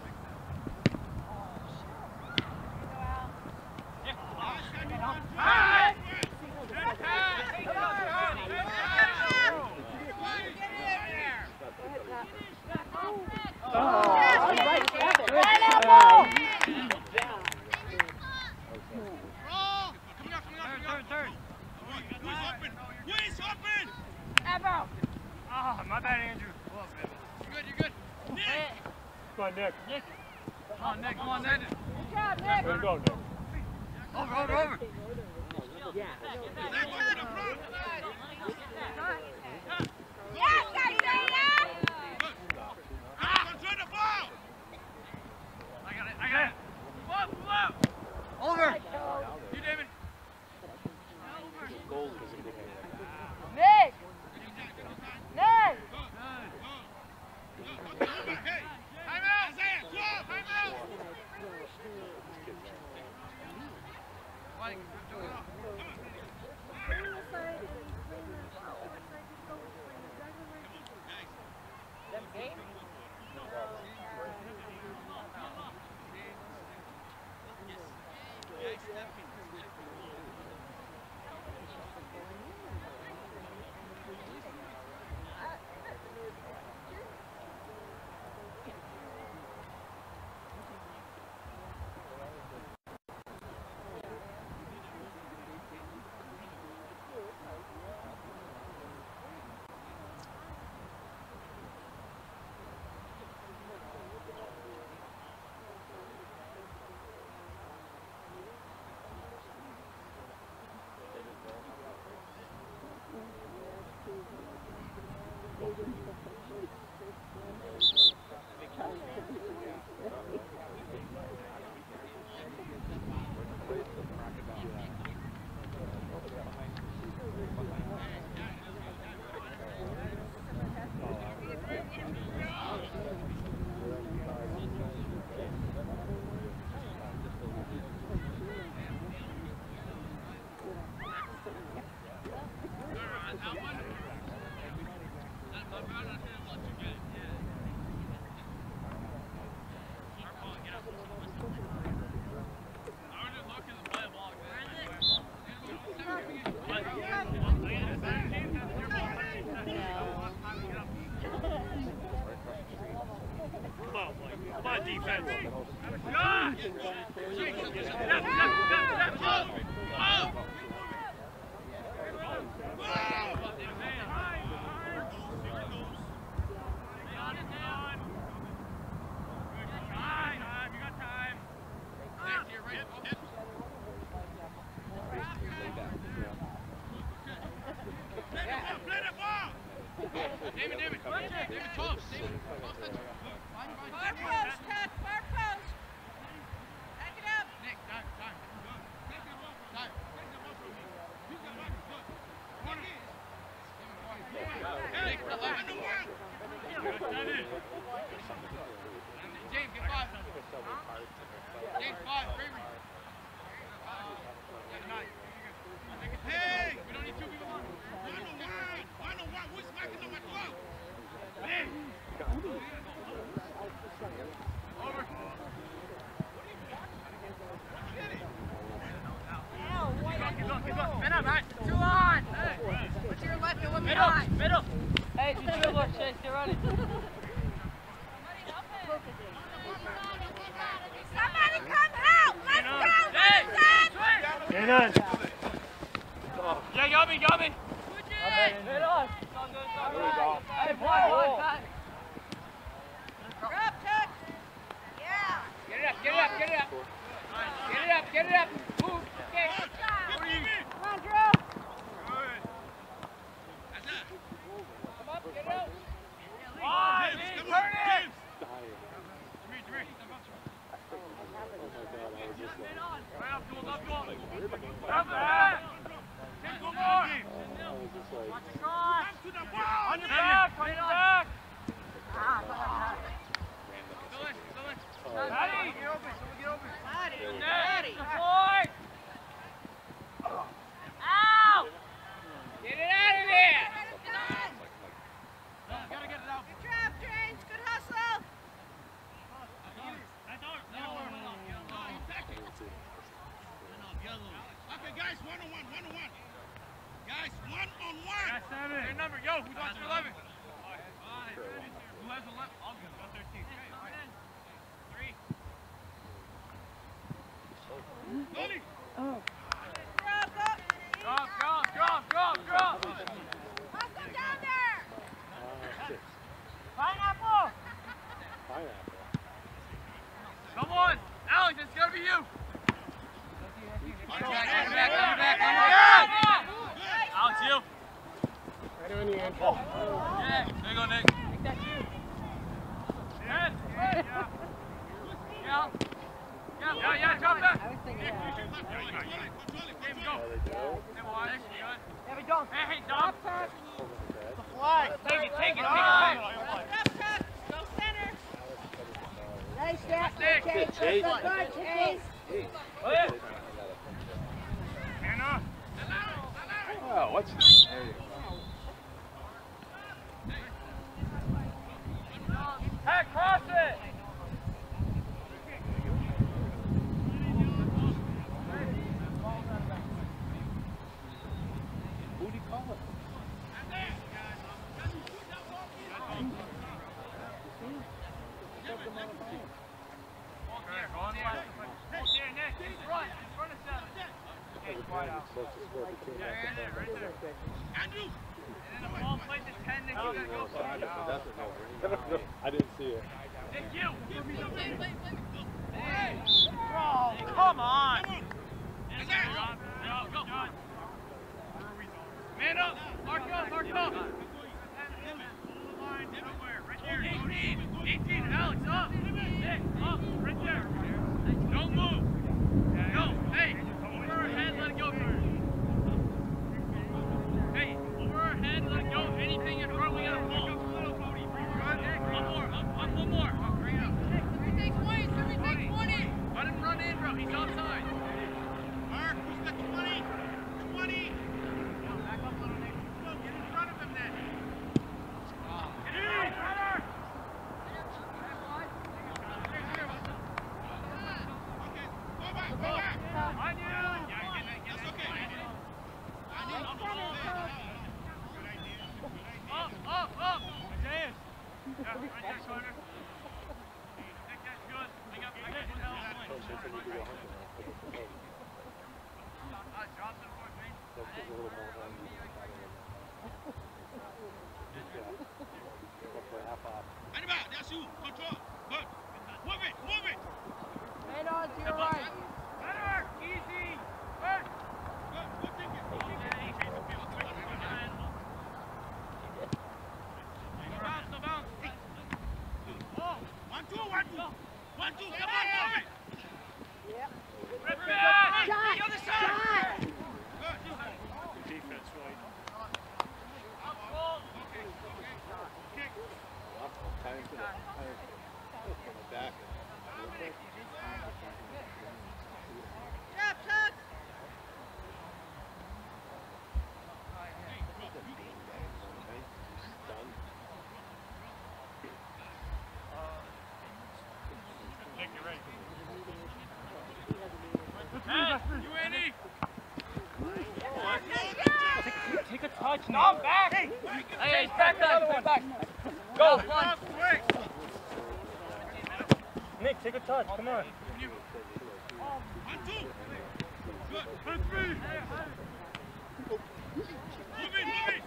My bad, Andrew. You good? Nick! Come on, Nick. Come on, Nick. Good job, Nick. There you go, Nick. Over. Yeah. Yes, Isaiah! Control the ball! I got it. Pull up! Over! You, David. Nick! Nick! Hey! Time out! Isaiah, 12! Time out! defense. David, toss. Far post, Tuck, far post. Back it up. Nick, time. James, get 5. James, 5, Kramer. Hey, we don't need 2 people on. 101, who's smacking on my 12? Hey. Over. Keep up. Man up, right? 2 on. Hey. Put your left and with me Middle. on. Hey, it's your dribble, Chase. Get running. Somebody come help. Let's go, Vincent. Get in. Yeah, got me. Good. Hit on. Hey, boy. Drop, Tuck. Yeah. Get it up. Move. Okay. Come on, Drew. Come up, get out. Turn it. Right up, duel. Come back. Take 2 more. Watch the cross. On your back. Still in. Patty. Get open. Patty. Deploy. Ow! Get it out of there. Gotta get it out. Good job, James. Good hustle. Okay, guys, one-on-one. Guys, one-on-one. Your number, yo, who's on 11? Who has 11? I'll go. 13. Okay, all right. 3. Tony. Drop. Hustle down there. 6. Pineapple. Come on, Alex, it's gonna be you. Back. Alex, you. Right on the end. Yeah, there you go, Nick. That's you. Yes. Yeah, jump back. I was thinking that. Game, go. There we go. Hey, Dom. Fly. Take it. Go center. Nice shot, Nick. Chase. Chase. Good, Chase. Anna. Oh, what's this? Hey, cross it. Who'd he call it? Andrew! And then the ball played to 10, then you gotta go. I didn't see it. Nick, you! Oh, come on! Go. Man up! Mark up! Right there. 18, Alex, up! Nick, up! Right there. Don't move! No, hey! Over our head, let it go first. Hey, over our head, let it go. Anything in front, we gotta pull. Good, Nick. One more. Bring it up. Everything 20. Let him run in, bro. He's outside. Mark, who's got 20? 20. Back up a little, Nick. Go, get in front of him then. Get in, brother. Go back. On you. That's okay. Up. James. Yeah, right there, corner. Nick, that's good. That's you. Control. Good. Move it. Move it. Head on to your right. Better. Easy. Good. Good. Good thinking. Bounce. Oh. 1, 2. 1, 2. 1, 2. Come on. Move it. Yep. Shot. The other side. Good. Defense, right? Kick. Time to the back. Chop, Chuck. Nick, you ready? Hey, you ready? Take a touch No, now. I'm back. Hey, back. Go, one. Nick, take a touch. Come on. 1, 2. Good. 3. Move it.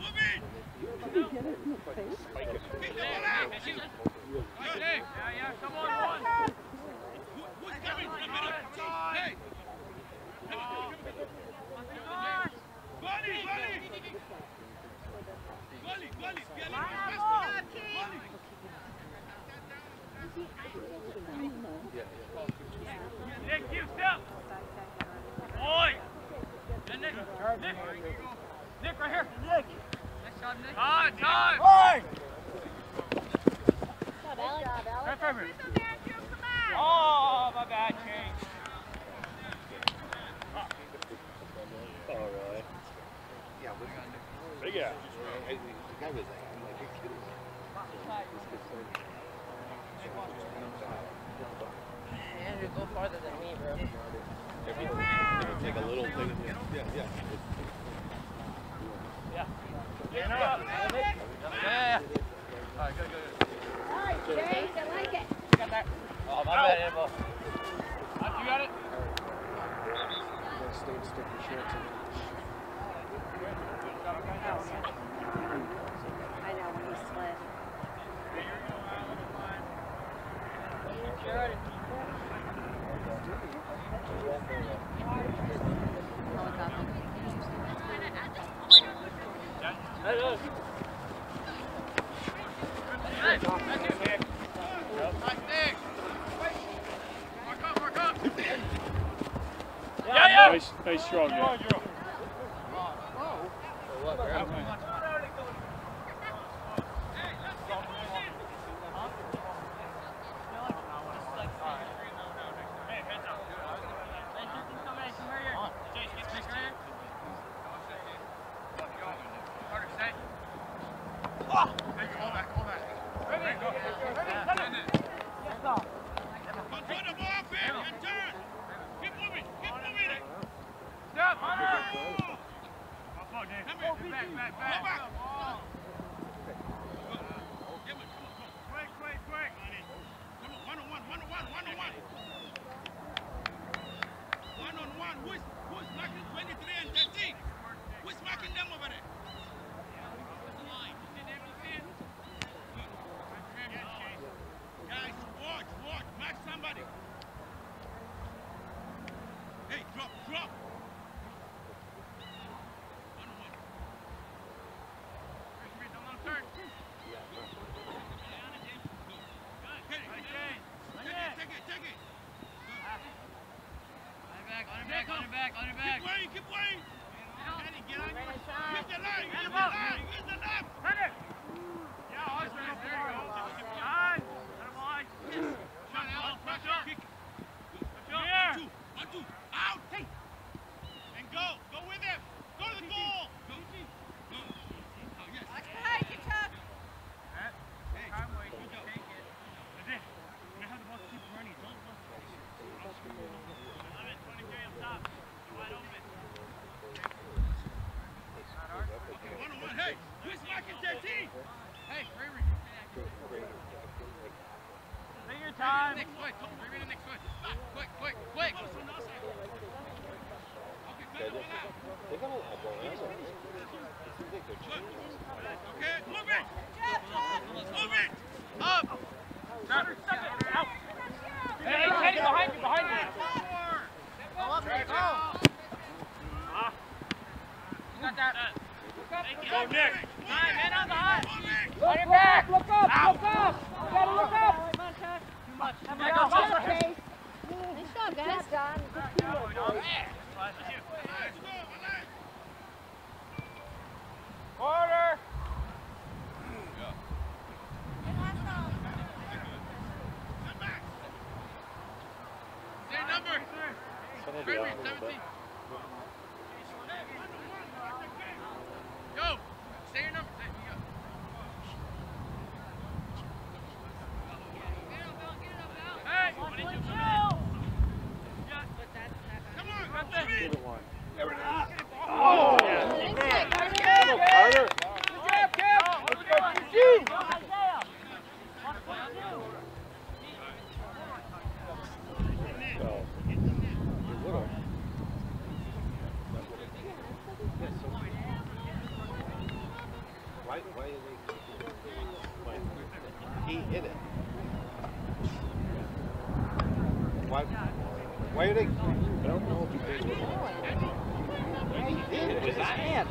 Kick the ball out. Good. Yeah. Come on. Who's coming from the middle? Hey. Nick, you step. Boy. Nick, right here. Nick. Nice job, Nick. Time. Oi! Right from here. Oh, my bad, Chase. Oh, really? Yeah, what are you gonna do? Big ass. The guy was like, Andrew, go farther than me, bro. take a little thing. Yeah. Yeah. All right, good. All right, Chase, I like it. Got that. Oh, my bad, Amber. You got it? Stick your shorts in. I know when he slid. Yeah. Nice strong, yeah. On your back. Keep weighing. Get on your side. Use the line. Use the line. Ready. Yeah, awesome. There you go. Nine. Shut out. Pressure. Kick. Here. 1, 2. Out. Hey. And go. Go with him. Go to the goal. Go. Go. Oh, yes. Hey, get tough. Hey. Time wait. Good job. Take it. That's it. You have the ball. Keep running. Don't look. 23 up top. Wide open. Okay, 1-on-1. Hey, who's marking 13? time. Quick. They're gonna have one. It's ridiculous. Okay, move it. Up. Out. Hey, Teddy, behind you. Go up, Nick, go. You got that. Go, Nick. Man on the hot. On your back. Look up. You gotta look up. Come on, Chuck. Too much. Nice job, Nice job, guys. Done. Good teamwork, boys. Order. Say number. Gregory, 17. Go. Say your number. Hey. Come on. Give it one. Oh. Harder. Good job, Kev. So, you would've. Why are they? He hit it. Why are they? I don't know if he did it. He did it with his hand.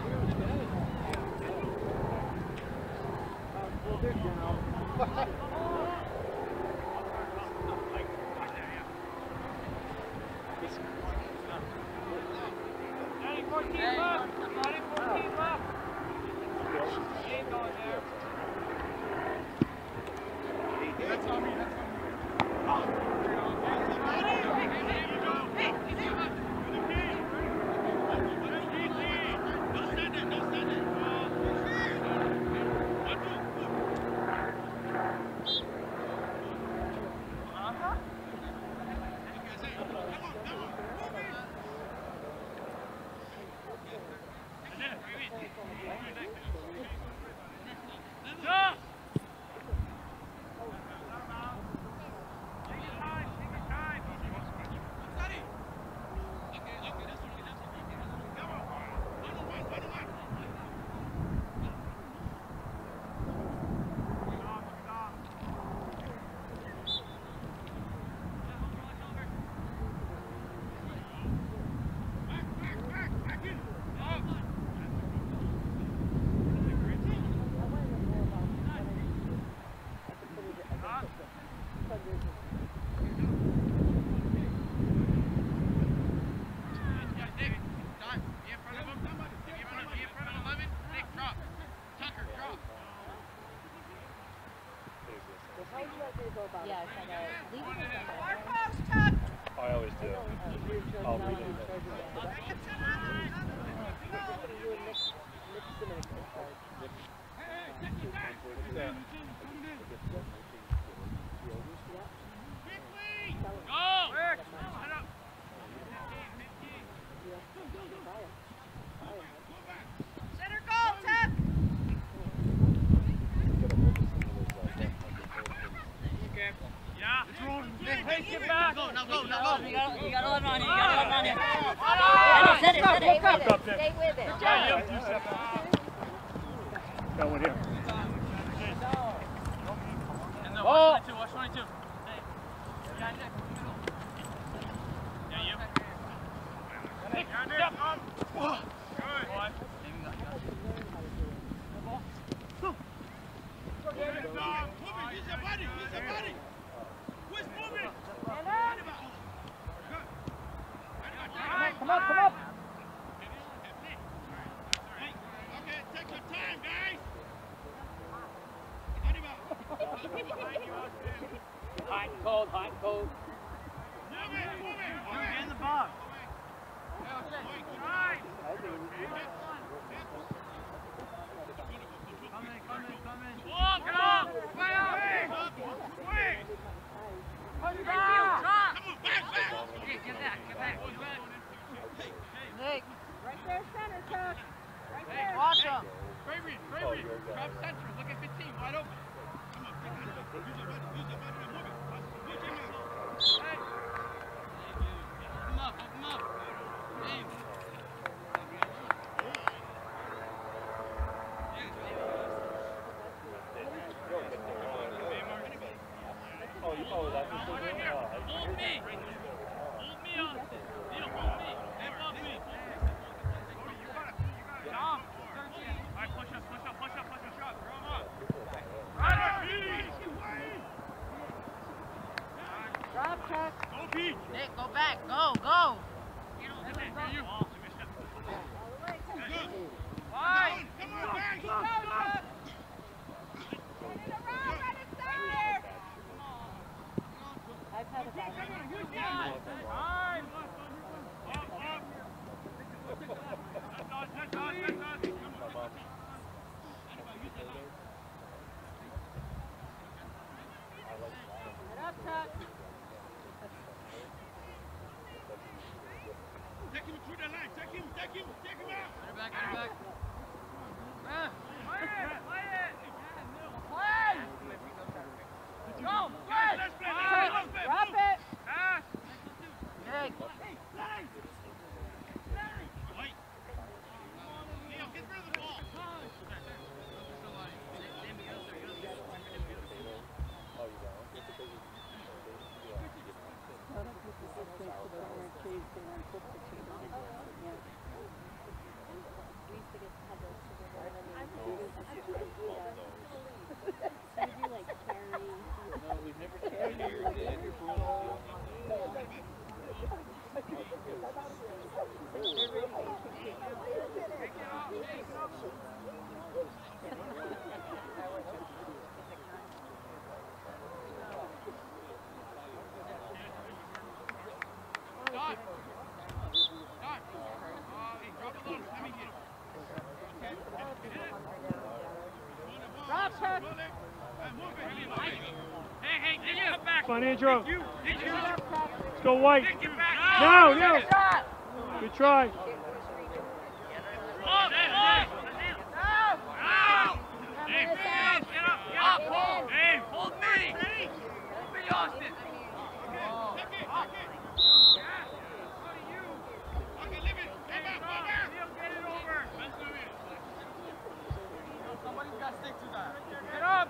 Yeah, it's like a legal I always do. I'll read it. Center goal, Tuck. Hey, get back. Go. You gotta let on it. Stay with it. Stay with it. That one here. Watch 22. Yeah, you. Nick, step on. Good. Use your body. Who's moving? Come up. Okay, take your time, guys. Hot and cold. Move it. Get in the box. Come in. Walk up. Way up. Swing. Come on, back. Get back. Nick. Right there, center, Chuck. Right there. Watch him. Bravery. Drop center. Look at 15. Wide open. Come on, use your body. Move it. Drop, Chuck. Nick, go back. Go, go. Wide. Come on, back. Go, Chuck. Run it around. Run it there. I've had a bad one. Get up, Chuck. Take him through the line. Take him out. Get it back, get it back. Play it. Play. Go. Play. Let's play. Drop it. Pass. Nick. Leo, get rid of the ball. Drop, Chuck. Hey, get your back. Come on, Andrew. Let's Let's go white. No, No. Good try. Hey, hold me. Hold me, Austin. Okay, leave it. Get it over. Somebody's got to stick to that. Get up.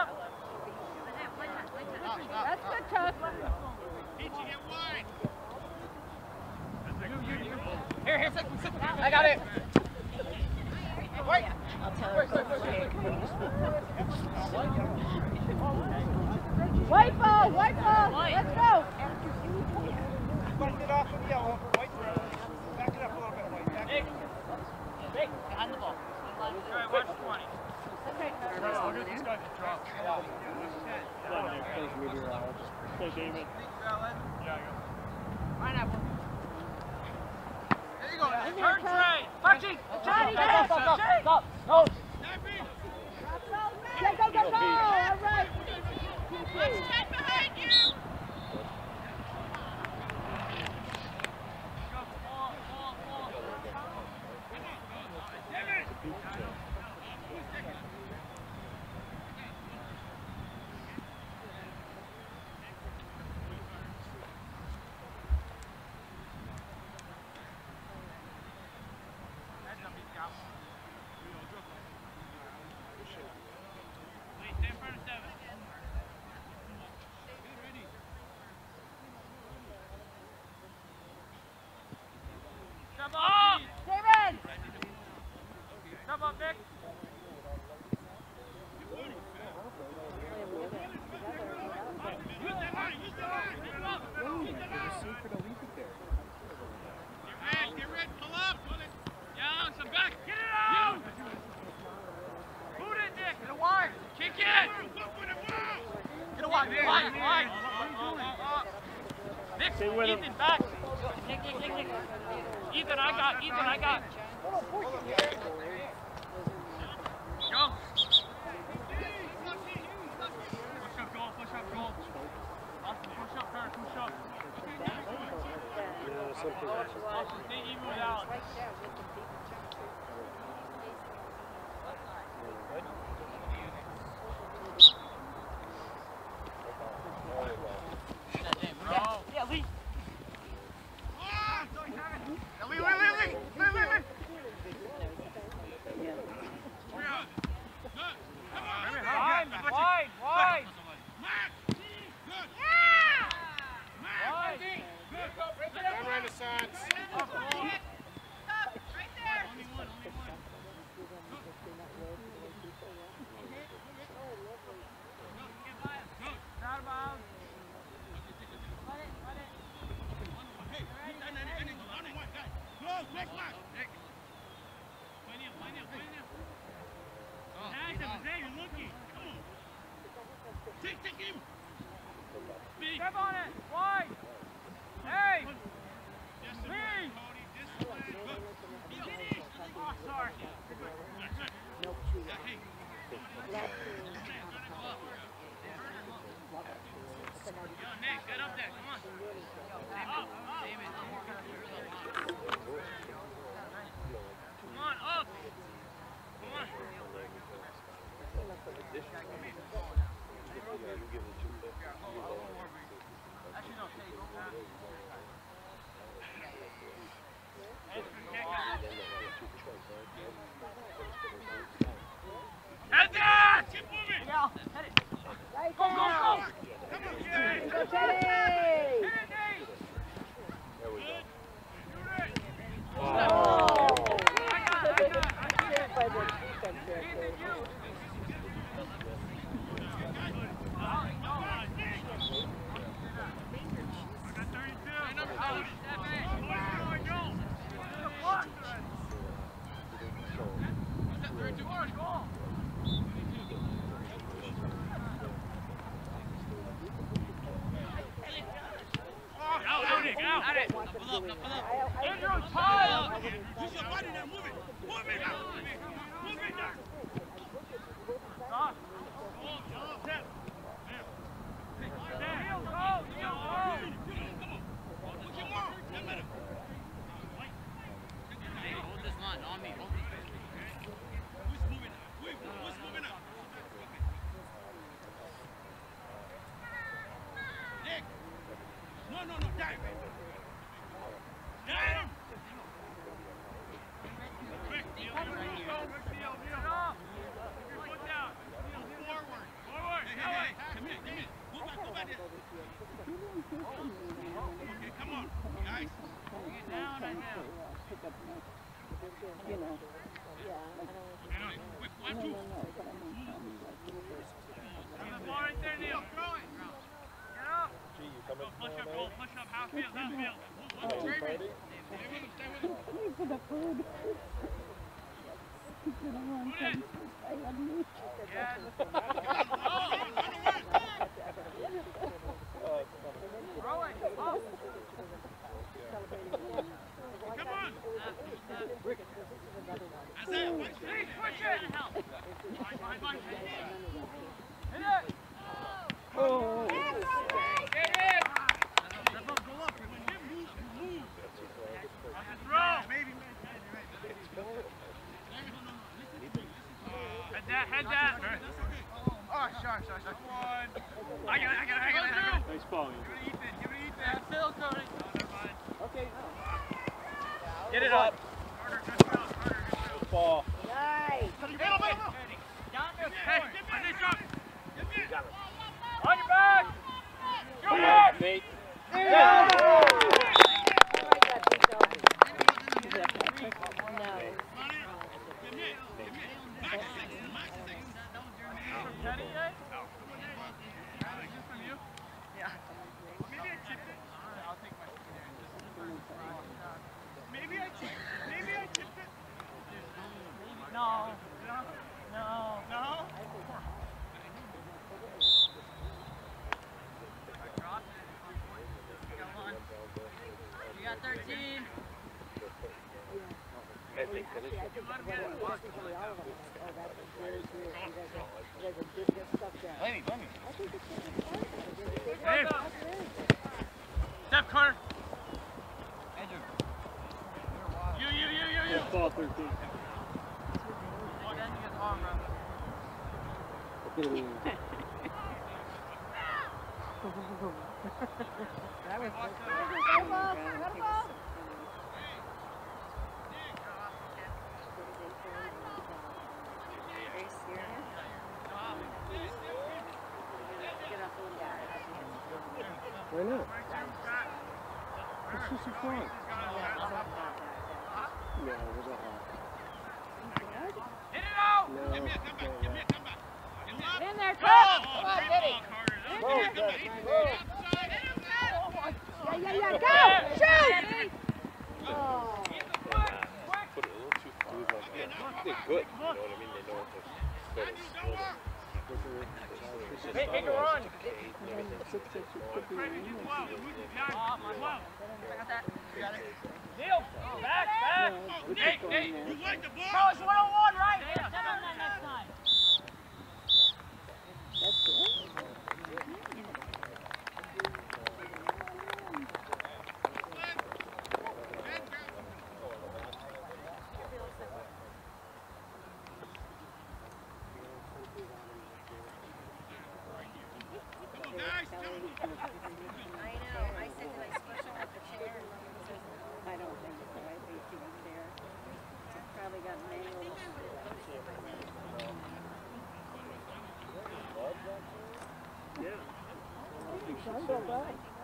That's good, Chuck. Peachy, get wide. Here, sit. I got it. Wait. White ball. Let's go. Button it off with yellow. White. Back it up a little bit, White. Nick. Behind the ball. All right, watch 20. Okay. I'll get these guys to drop. Play David. Yeah, I got Pineapple. There you go. In there, Turn Chuck. Trey. Marching. Johnny, Stop. No. Go. All right. Behind you. David. Come up, Nick. Get red, pull up. Yeah, some back. Get it out. Boot it, Nick. Get it wide. Kick it. Get it wide. Nick, Stay with him. Ethan, back. Nick. Ethan, I got. Go. Push up, goal. Austin, push up, Kurt, push up. Austin, stay even with Alex. Yeah, Lee. Wide. Step on it! Wide! Hey! Please! Oh, sorry. Nick, get up there, come on. Come on, up! Come on. Actually, no, take it. Head that! Keep moving! Yeah, head it. Go, go, go! Come on, Teddy! Go, Teddy! Hit it, Nate! There we go. Shoot it! Oh! I got it. Head that. Oh, sorry. I got it. Nice ball. Give it Ethan. Phil, Cody. Okay. Get it up. Harder, good Ball. Nice. Hey, on this up. On your back. Go back. Nate. Yeah. Step, Carter. Andrew. You. Ball 13. Oh, then you get the arm around. That was Why not? It's just so fun. No, it was a hawk. Hit it out! No. In there, Go! Come on, Great Teddy. ball, Carter. Yeah, go! Shoot! Oh. Put it a little too far. They're good. You know what I mean? They know what to Make a run. And then the 6 inch could be Craig, in you English. 12. Move it behind you. 12. I got that. You got it. Neil, back, back. No, it's just going there. No, it's 101, right? Yeah, on that next time. That's it. I know. I said that I special with the chair. I don't think so. I think he was there. He probably got mailed. Yeah. Sounds all right.